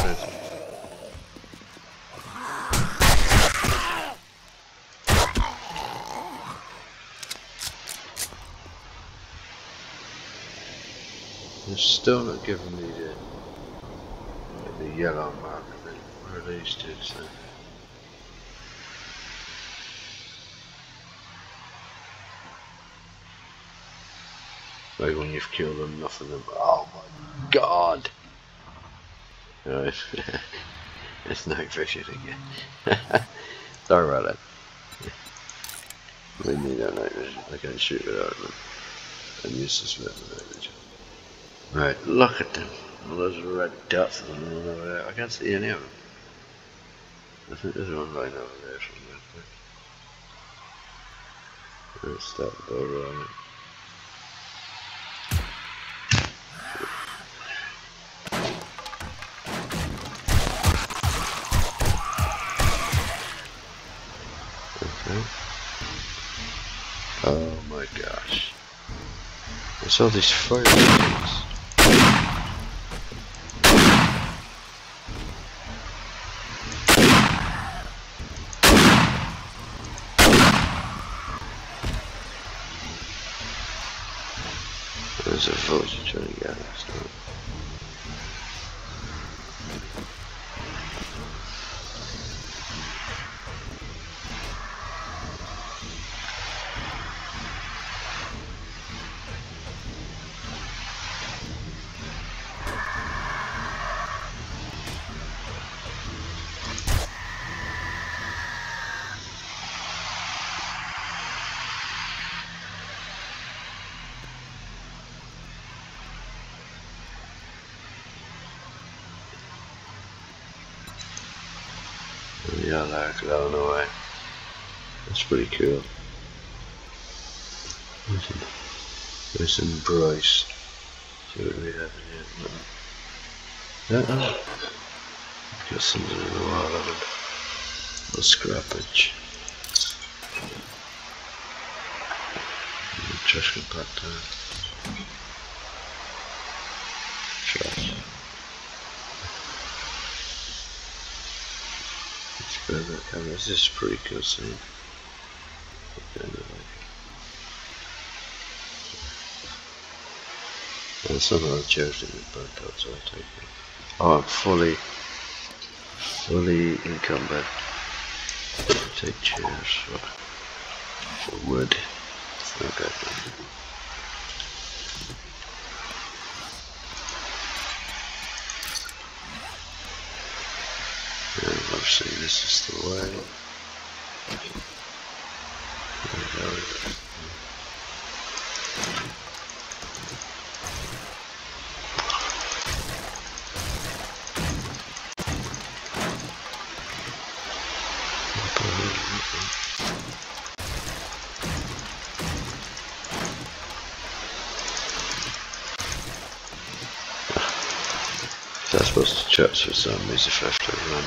They're still not giving me the yellow mark. Where are these two? So? Like when you've killed enough of them. Oh my god! Right. It's night vision again. Sorry about that. We need our night vision. I can't shoot without them. I'm useless with night vision. Right, look at them. All those red dots on them over there. I can't see any of them. I think there's one line over there somewhere. Let's start door on it. Oh my gosh. There's all these fire things. There's a vulture trying to get us now. Yeah, they're glowing away. That's pretty cool. Nice and bright. See what we have in here. Got something in the wall of it. A scrappage. Trash compactor. Trash. Cameras. This is pretty cool scene. And some of the chairs didn't burnt out, so I'll take it. Oh, I'm fully encumbered. I'll take chairs for wood. Okay. And obviously this is the way. There we go. That's supposed to church for zombies if I have to run.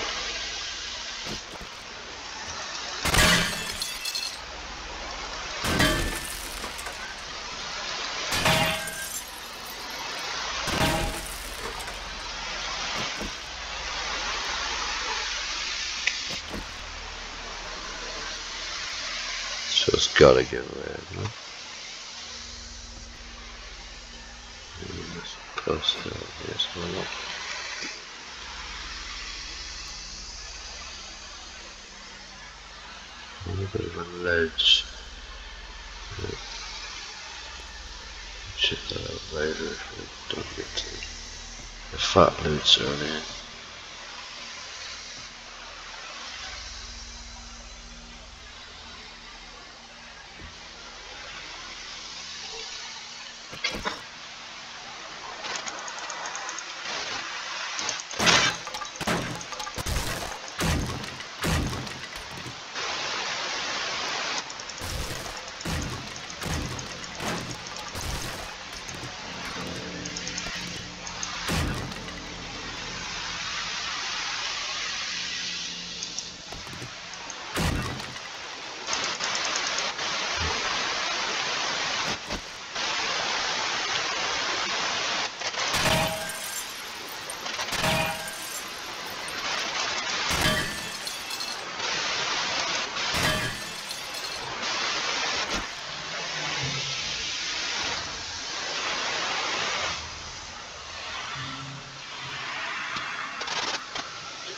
So it's gotta get red, no? Post that, yes, why not? A little bit of a ledge. Check that out later if we don't get to the fat loots earlier.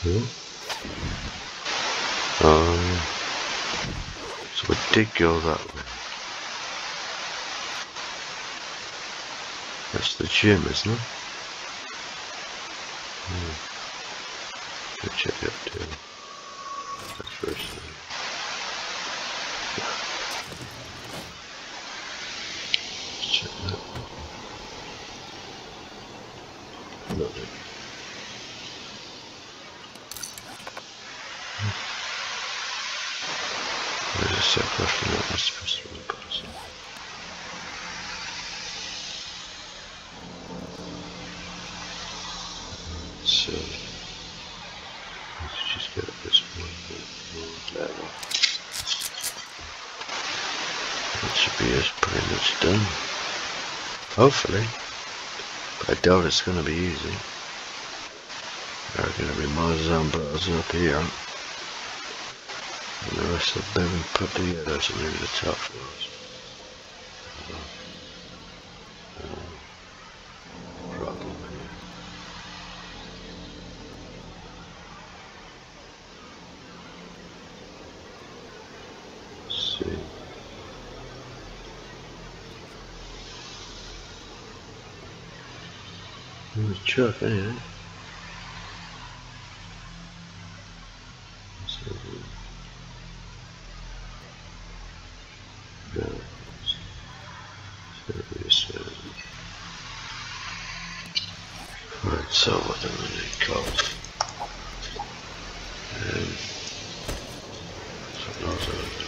Hmm? So we did go that way. That's the gym, isn't it? Let's check it too. That's first thing. Let's check that. Nothing. There's a set question that was supposed to be possible. So let's just get this one level. That should be us pretty much done. Hopefully. But I doubt it's gonna be easy. There are gonna be more zombies up here. And the rest of them put together, so maybe the top floors. Problem here. Let's see. There's a truck anyway. Right, so what am I going to call it? So those are it.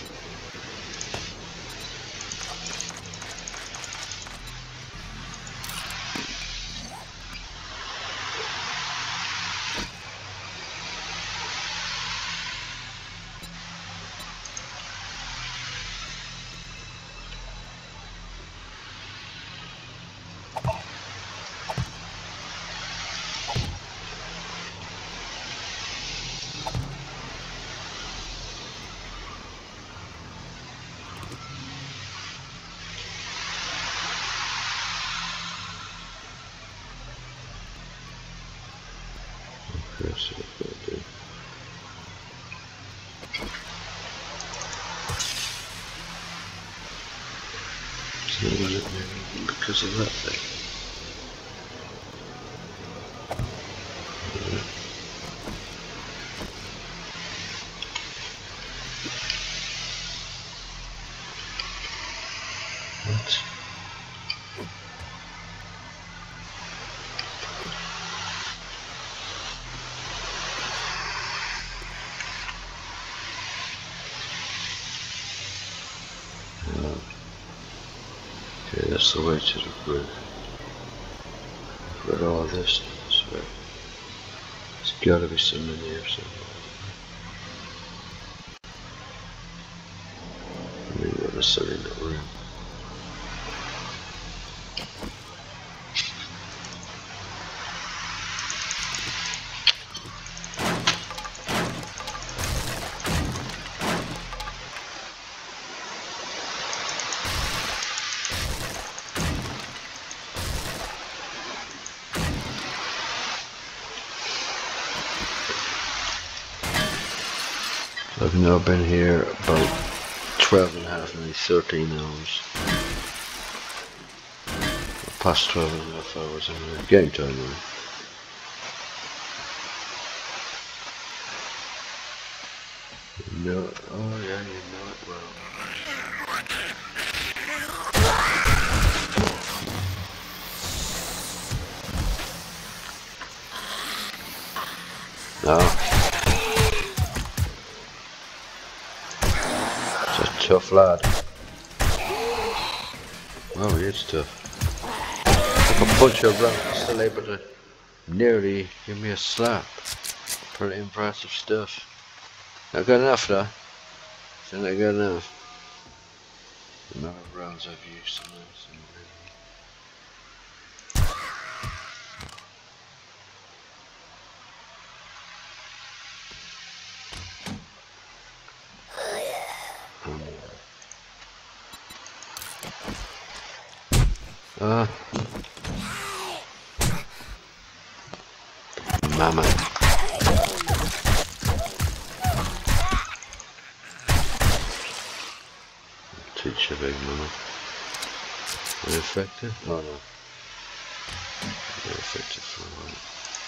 Yes, I do. So was it maybe because of that thing? What? Okay, that's the way to the bridge. Read all this, so there's gotta be some in here somewhere. Maybe what is still in the room. I've now been here about 12 and a half, maybe 13 hours. Past 12 and a half hours anyway. Game time anyway. You know it. Oh yeah, you know it well. No. Tough lad. Wow, he is tough. Like a punch around, he's still able to nearly give me a slap. Pretty impressive stuff. Not good enough though. Still not good enough. The amount of rounds I've used on this. Mama. reach a big mama. Infected? Oh no. Infected for a while.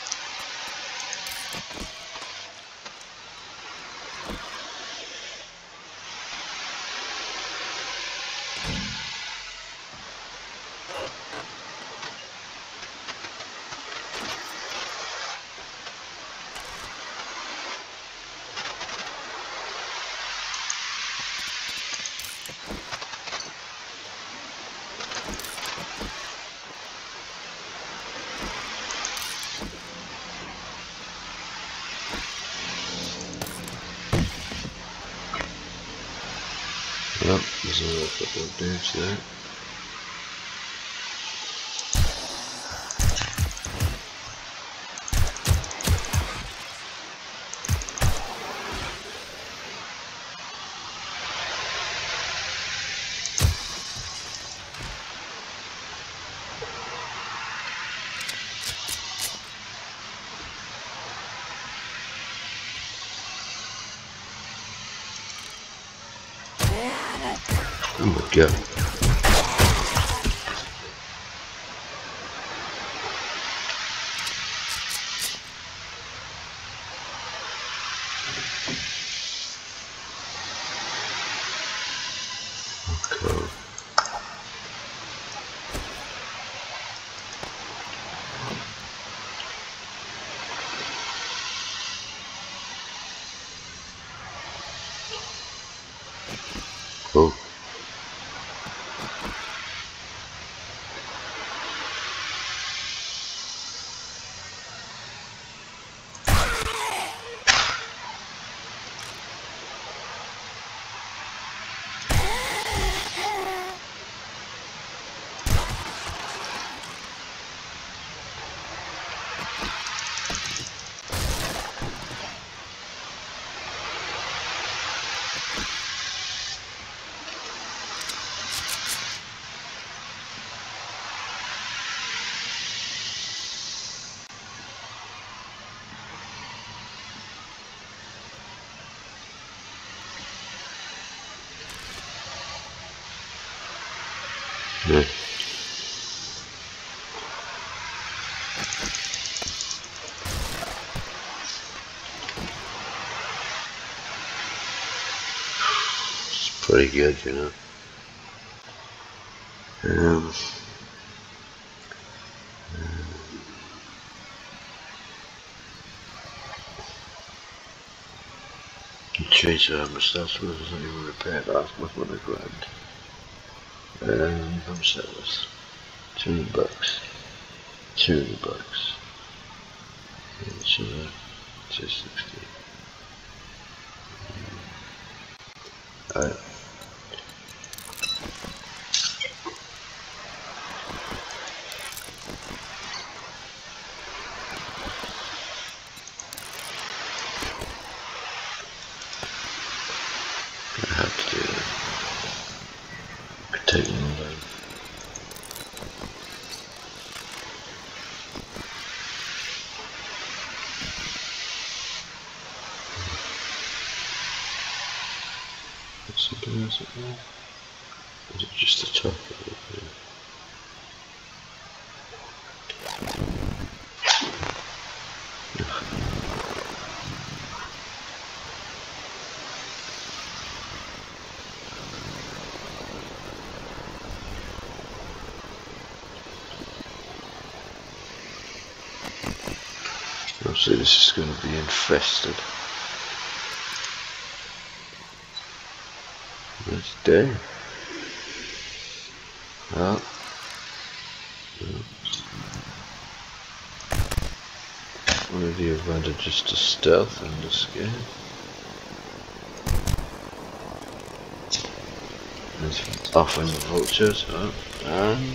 Well, there's another couple of dudes there. Oh my god. Okay. Oh. Yeah. It's pretty good, you know. Change how much that's worth. I don't even repair that with what I grabbed. How much that was? $200. $200. So 260. Alright. I have to do that. Could take them all down. Something else up there? Or is it just the top of it? Obviously this is going to be infested. It's dead. Well, one of you have advantages to stealth in this game. There's often the vultures, and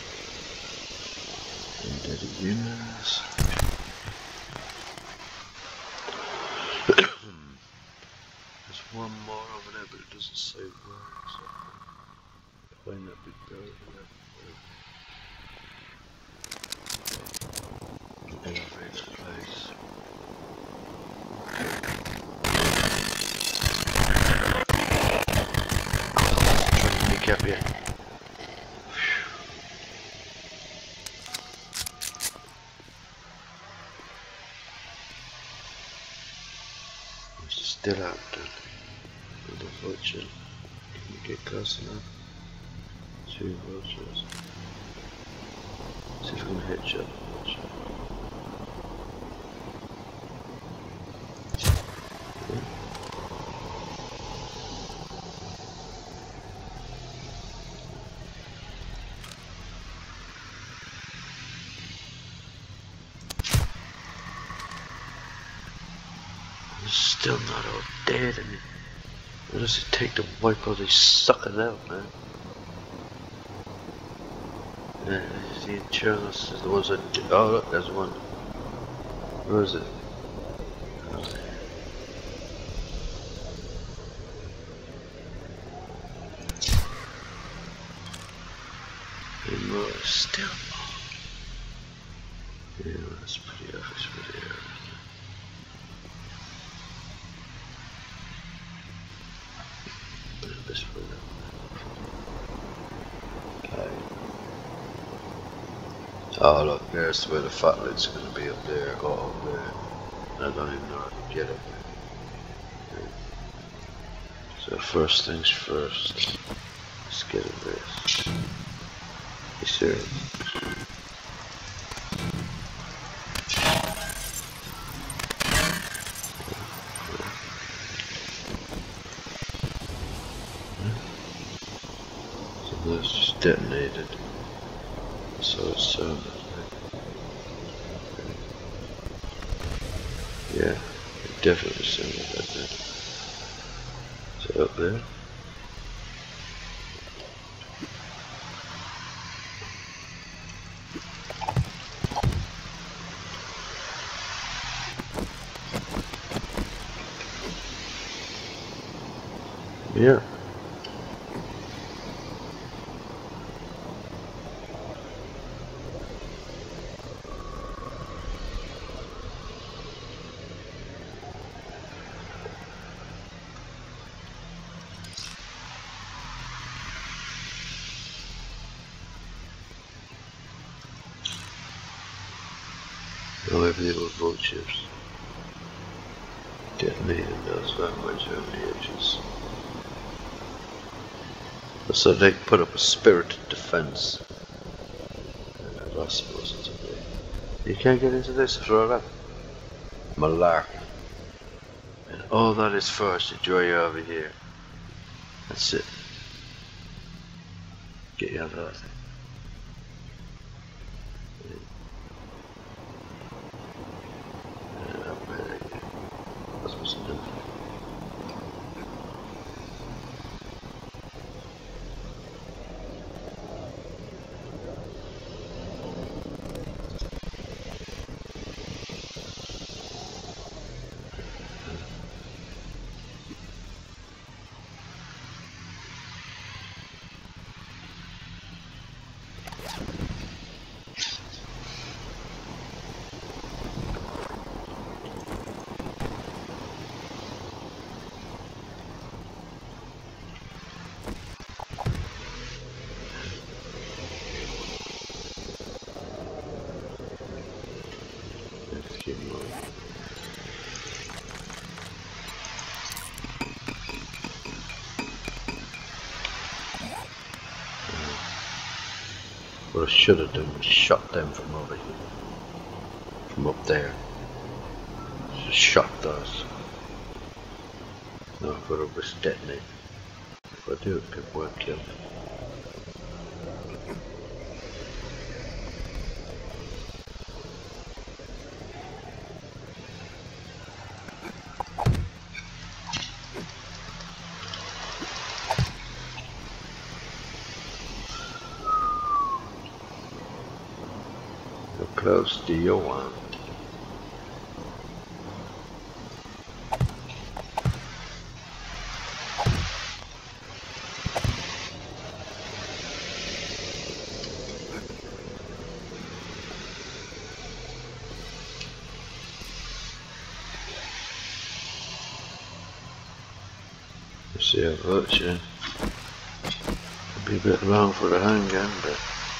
Undead Idiots. There's one more over there, but it doesn't say where, so I find that big bird in that elevator place. Trying to make back up here. It's still out there. With the vulture. Can you get close enough? 2 vultures. See if we can headshot the vulture. Still not all dead. I mean, what does it take to wipe all these suckers out, man? The internals is the ones that. Oh, look, there's one. Where is it? Oh, and more, still more. Yeah, that's pretty obvious for the area. This way now. Okay. Oh look, there's where the fat lid's going to be up there, or up there. I don't even know how to get it. Okay. So first things first, let's get it this. You serious? That's just detonated. So it's yeah, it definitely sounded like that. Is it up there? Yeah. However, they were vultures. Detonated those that much over the edges. So they put up a spirited defense. I suppose it's okay. You can't get into this, throw it up. Malarkey. And all that is first to draw you over here. That's it. Get you out of that thing. That's what's new. What I should have done was shot them from over here. From up there. Just shot those. No, I've got to risk detonating. If I do, it could work killed. Close to your one. See a vulture. be a bit long for the handgun, but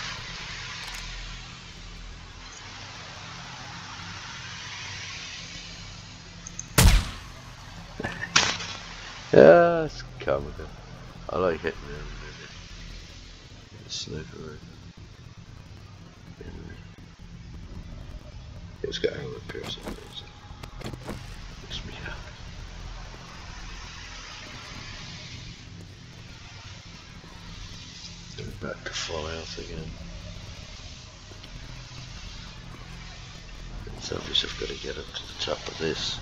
yeah, it's comical. I like hitting them with the sniper rifle. It's got armor piercing. Makes me happy. Back to full health again. It's obvious I've got to get up to the top of this.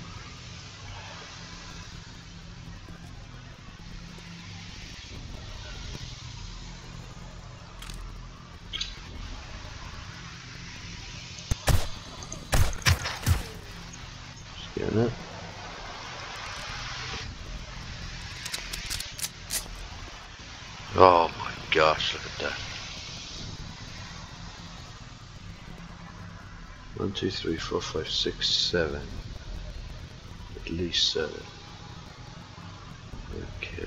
Just getting it. Oh my gosh, look at that. 1, 2, 3, 4, 5, 6, 7. At least 7. Okay.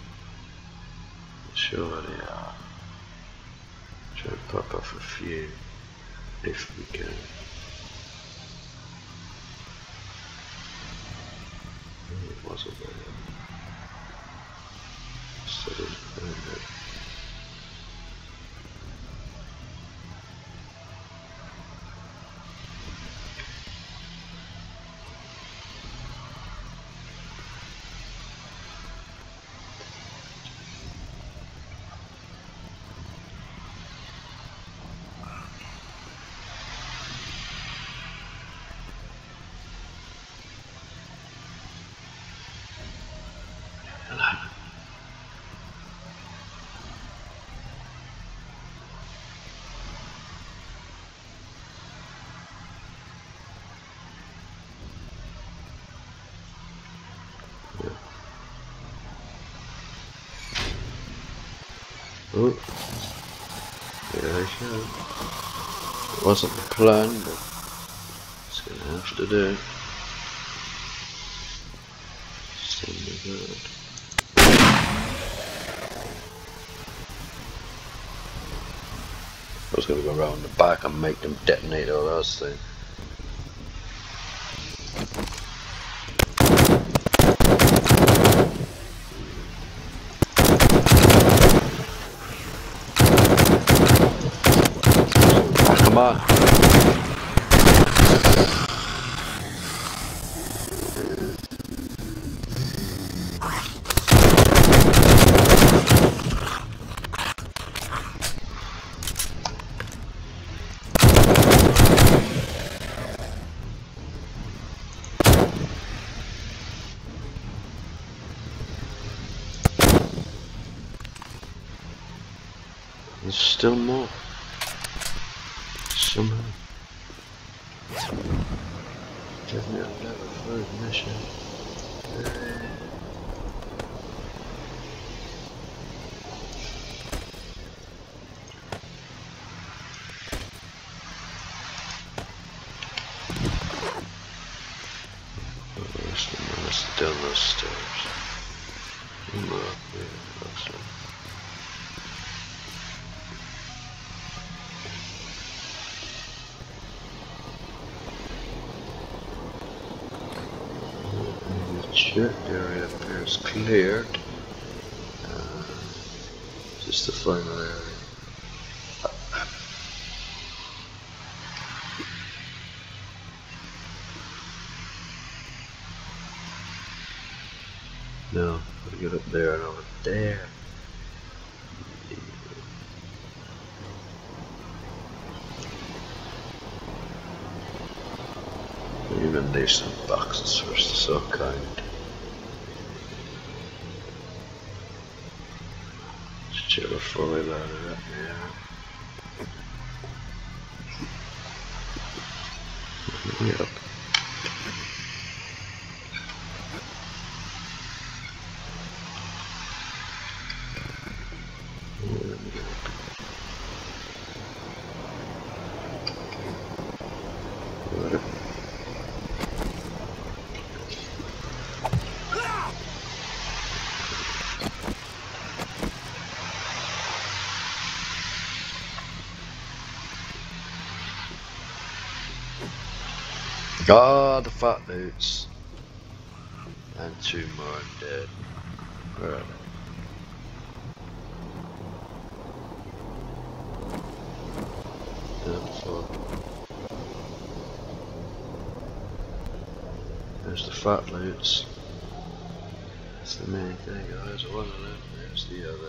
Surely try to pop off a few if we can. It wasn't there. Still isn't there. Oh, there I go. It wasn't the plan, but it's gonna have to do. Send me that. I was gonna go around the back and make them detonate all those things. Come on. There's still more. Somehow. Give me a level 3 mission. Let's down those stairs. More up here, looks like. The area appears cleared. Just the final area. No, gotta get up there and over there. Even leave some boxes for some kind. Chill fully loaded up now. Yep. Ah, the fat loots. And 2 more undead. Where are they? There's the fat loots. That's the main thing, guys. One of them, there's the other.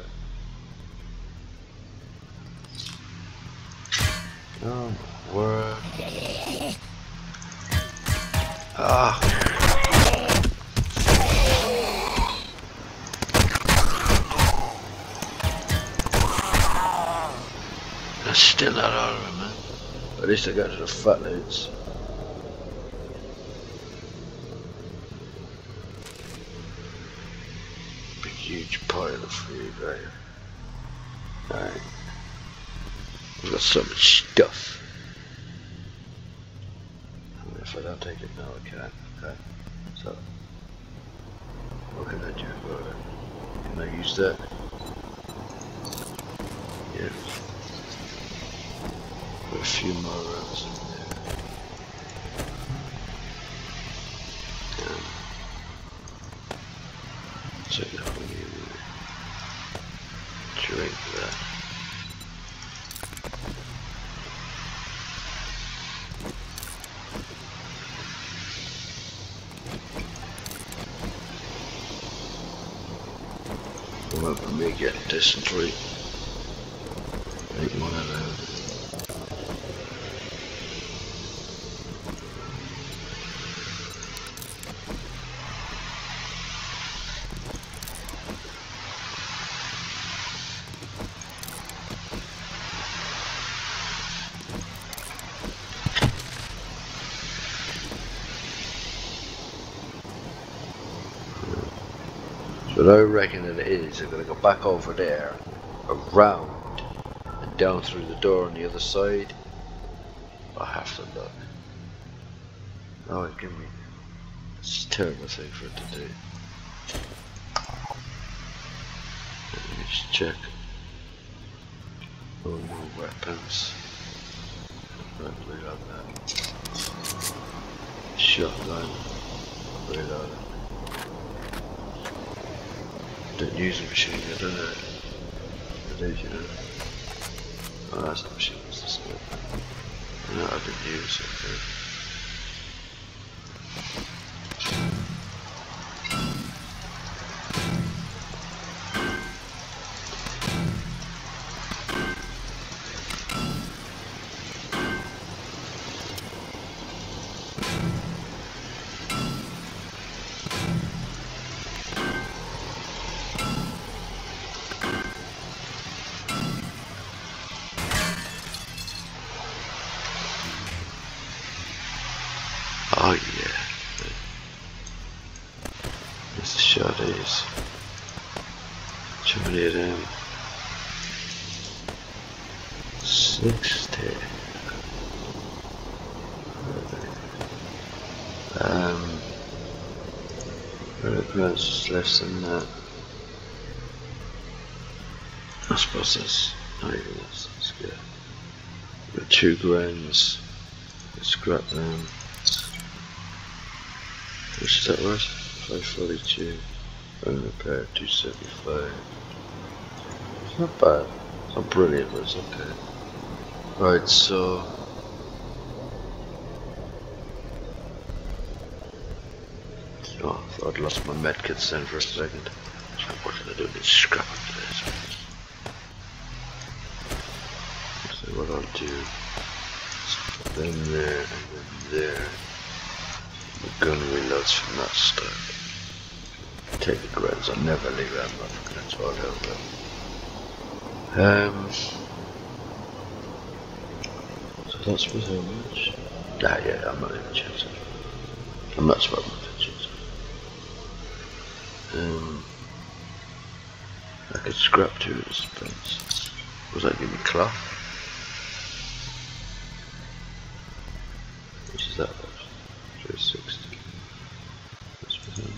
Oh my word. Ah! That's still not all of them, man. At least I got to the fat loots. Big huge pile of food right here. Alright. We've got so much stuff. If I don't take it now, I can't. Okay. So, what can I do about it? Can I use that? Yeah. Put a few more rounds in there. Check out when you drink that. Well, for me getting dysentery. Ain't one of them. What I reckon it is, I'm going to go back over there, around, and down through the door on the other side. I have to look. Oh, give me. It's a terrible thing for it to do. Let me just check. Oh, no weapons. Right, reload that. Shotgun. Reload it. Don't use a machine gun, don't I? I do, you know. Oh, that's not a machine, what's this one? No, I didn't use it, okay. Oh yeah. There's the shotties. Too many of them. 60. That's less than that. I suppose that's not even that's good. We've got 2 grands. Let's scrap them. Which is that worth? 542. Repair 275. It's not bad. It's not brilliant, but it's okay. Right, so oh, I thought I'd lost my medkits then for a second. So what can I do? Let's scrap it this. So what I'll do is put them there and then there. The gun reloads from that start. Take the grades, I'll never leave that motherfucker, that's all over. So that's with how much? Ah yeah, I'm not even changing. I'm not swapping my pictures. I could scrap 2 of the sprints. Was that give me cloth? Which is that one? 360. That's with how much?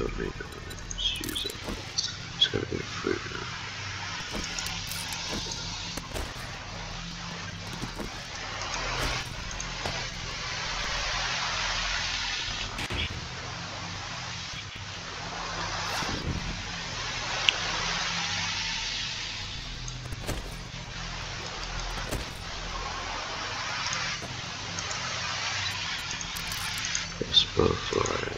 don't need it. Let's use it. Just gotta get fruit now. Spellfire,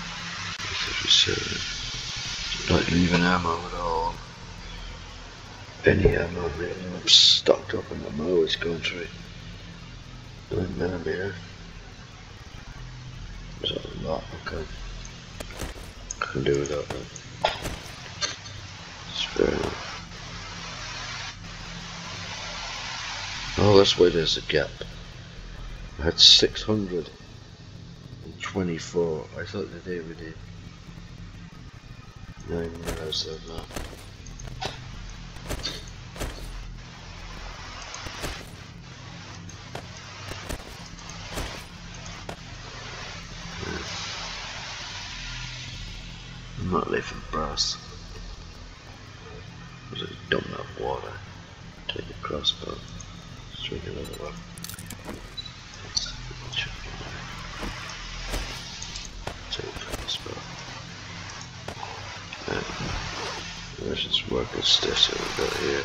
37. Not leaving ammo at all. Any ammo really. I'm stocked up in the Moa's country. 9mm. There's a lot. Okay. I can do without that. It's fair enough. Oh, that's why there's a gap. I had 600. 24. I thought the day we did 9 minutes of that. I'm not leaving brass. I don't have water. Take a crossbow. Let's drink another one. Let's just work at stuff that we've got here.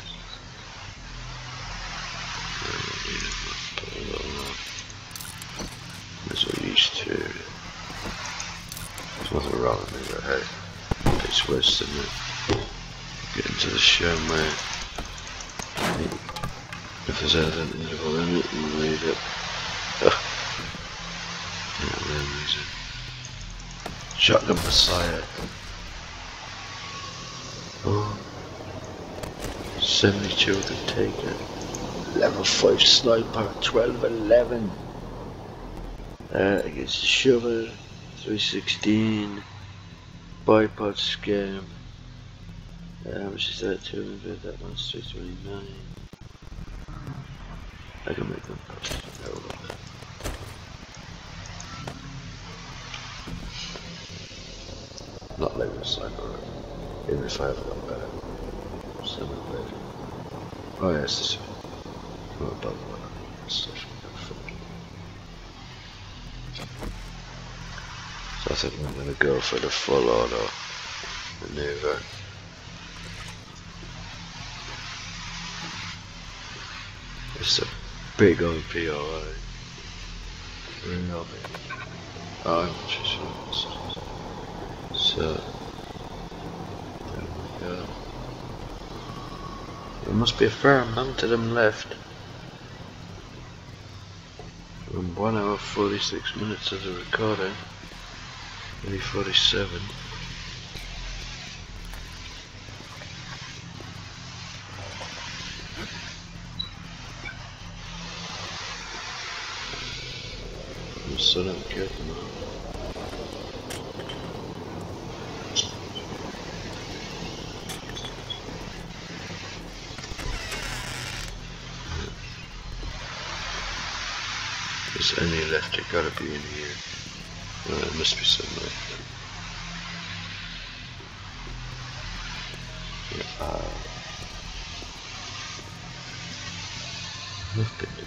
That's what we used to. There's nothing wrong with me, but hey, it's wasting it. Get into the show, man. If there's anything evil in it, we'll leave it. Yeah, we're losing. Shotgun Messiah. Oh, 72 can take it. Level 5 sniper, 1211. Against the shovel, 316. Bipod scam. How much is that? 200. That one's 329. I can make them cost. Not like the sniper. Even if I have one better. Oh yes, this is more above one stuff. So I think I'm gonna go for the full auto maneuver. It's a big old POI. Real big. Oh, I'm interested. So there must be a fair amount of them left. From 1 hour 46 minutes of the recording, maybe 47. I'm still not good now. There's any left, it gotta be in here. There must be some left. Yeah, must be.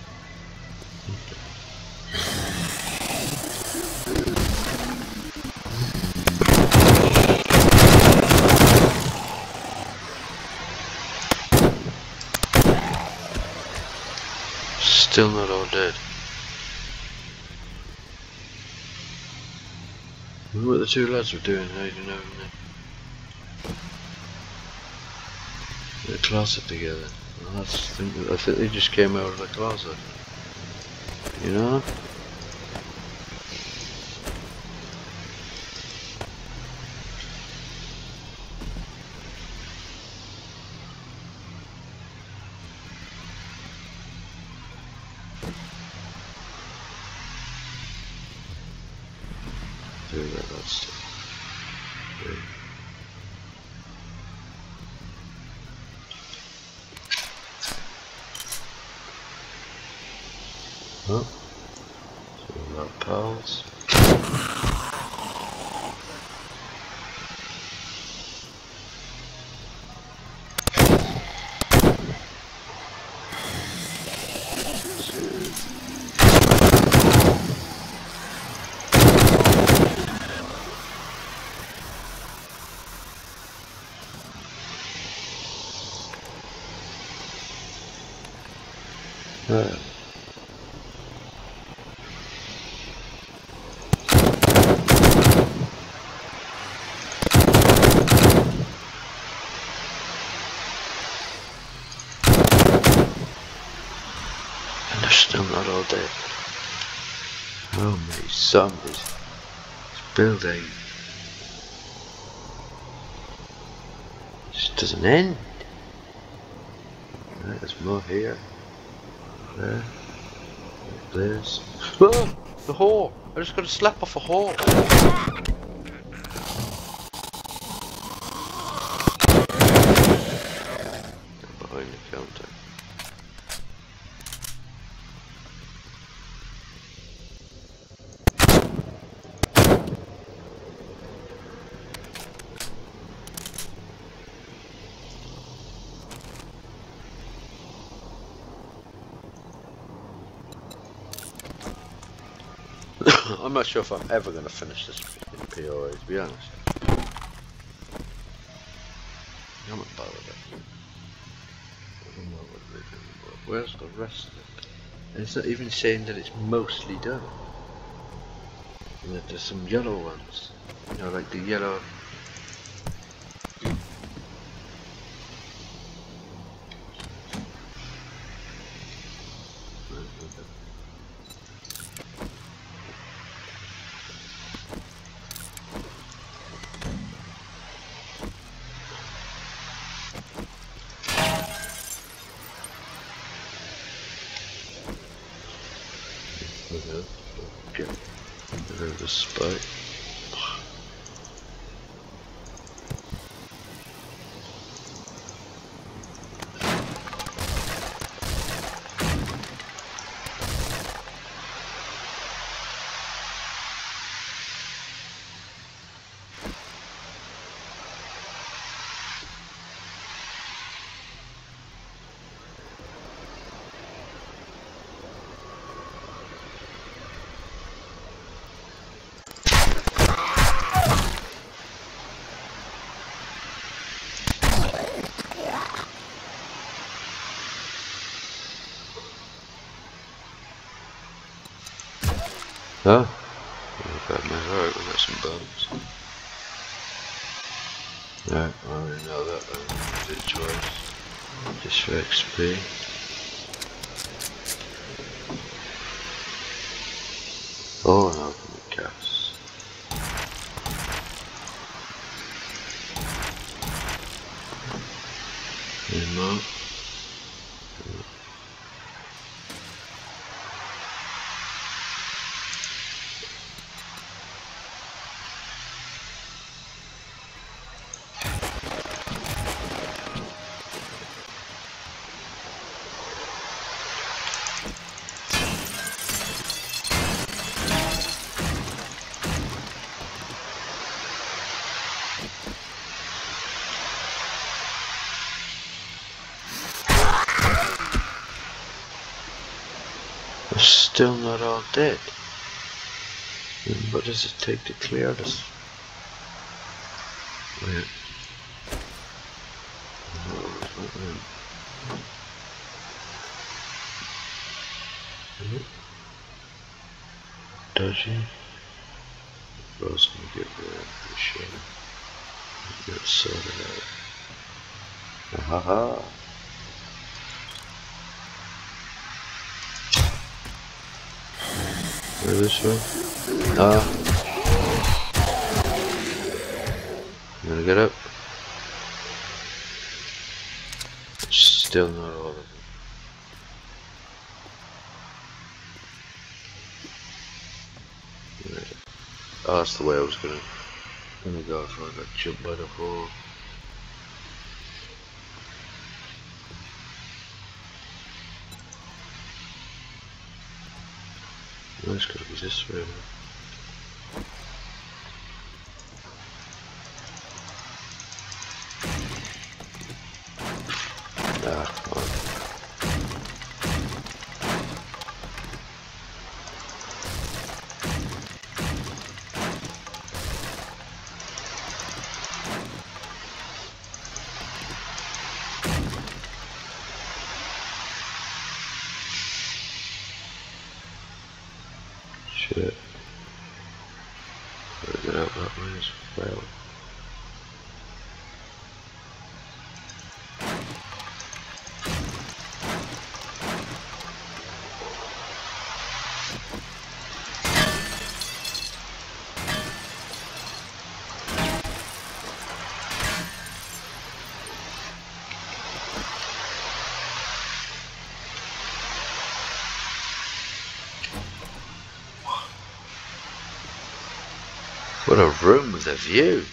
Still not all dead. What the two lads were doing hiding over there. In the closet together. Well, I think they just came out of the closet. You know? Doing that stuff. Okay. Oh, so we're not pals. Right. And they're still not all dead. How many zombies? This building just doesn't end. Right, there's more here. There. There's. Oh, the hole! I just got a slap off a hole. Behind the counter. I'm not sure if I'm ever going to finish this in POA, to be honest. I'm not bothered with it. I don't know what we're doing. Where's the rest of it? And it's not even saying that it's mostly done. And that there's some yellow ones. You know, like the yellow. Get rid of the spike. Oh, got my heart, we got some bones. Right, I already know that one. Did it twice. Just for XP. Oh, and open the cast. Any more? They're still not all dead. What does it take to clear this? Wait. Dodgy. Rose can get rid of the shit. Get sorted out. Haha. Where is this one? Ah. You gonna get up? Still not all of them. Right. Oh, that's the way I was gonna go if I got jumped by the hole. No, it's gotta be this way. Ah, come on. Well. What a room with a view!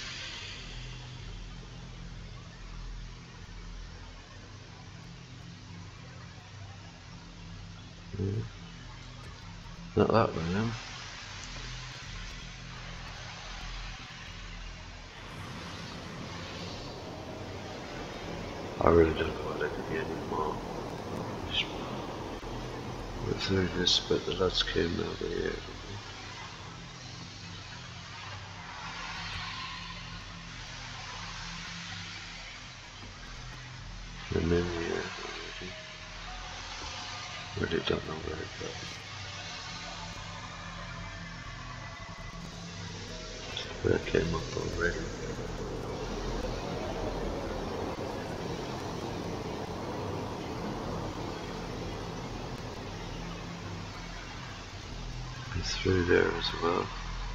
Not that one, no. I really don't know what I can get anymore. Just went through this, but the lads came over here. And then here already. Really don't know where it goes. But it came up already. And through there as well.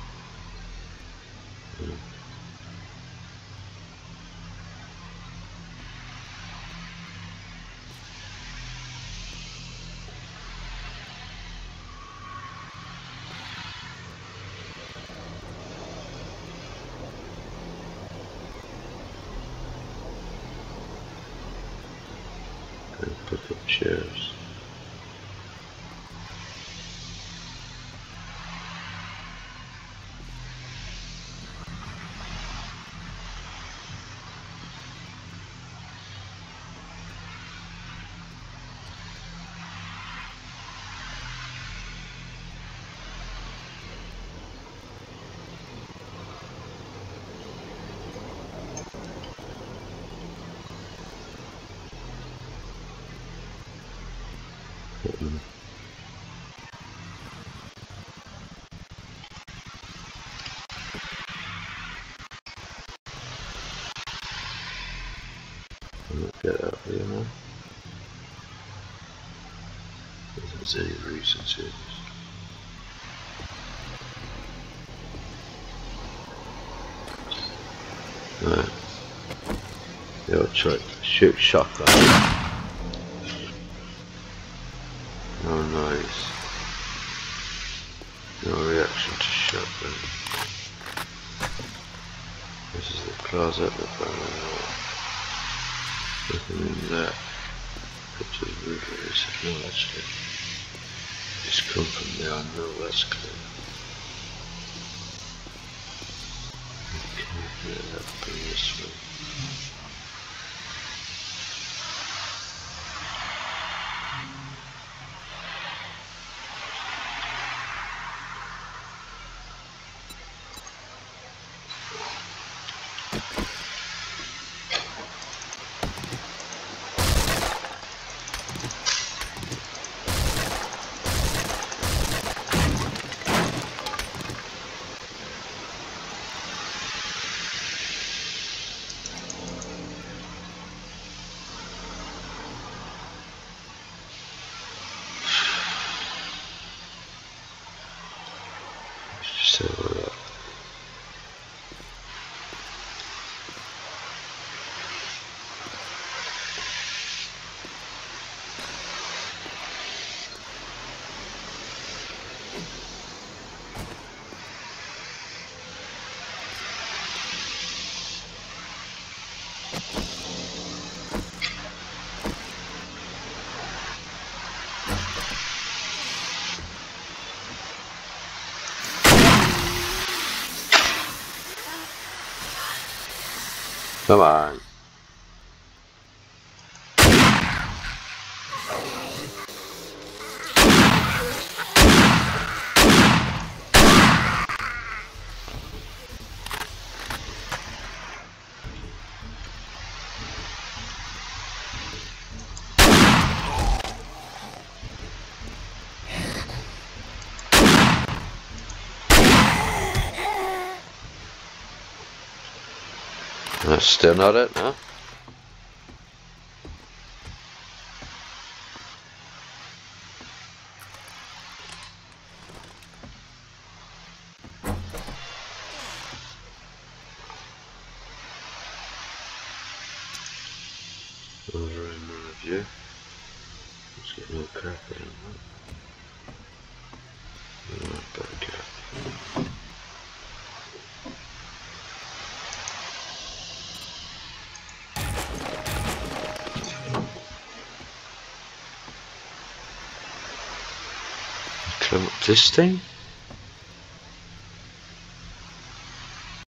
And pick up chairs. Get out here now. If there's any reason to. Right. Yeah, I'll try to shoot shotgun. No noise. No reaction to shotgun. This is the closet, the front. Nothing in there. Pictures of rivers. No, actually. Just come from there. I know that's clear. Okay, yeah, that'll bring this way. So, come on. That's still not it, no? Over in review. Let's get no carpet in that. Back here. Climb up this thing?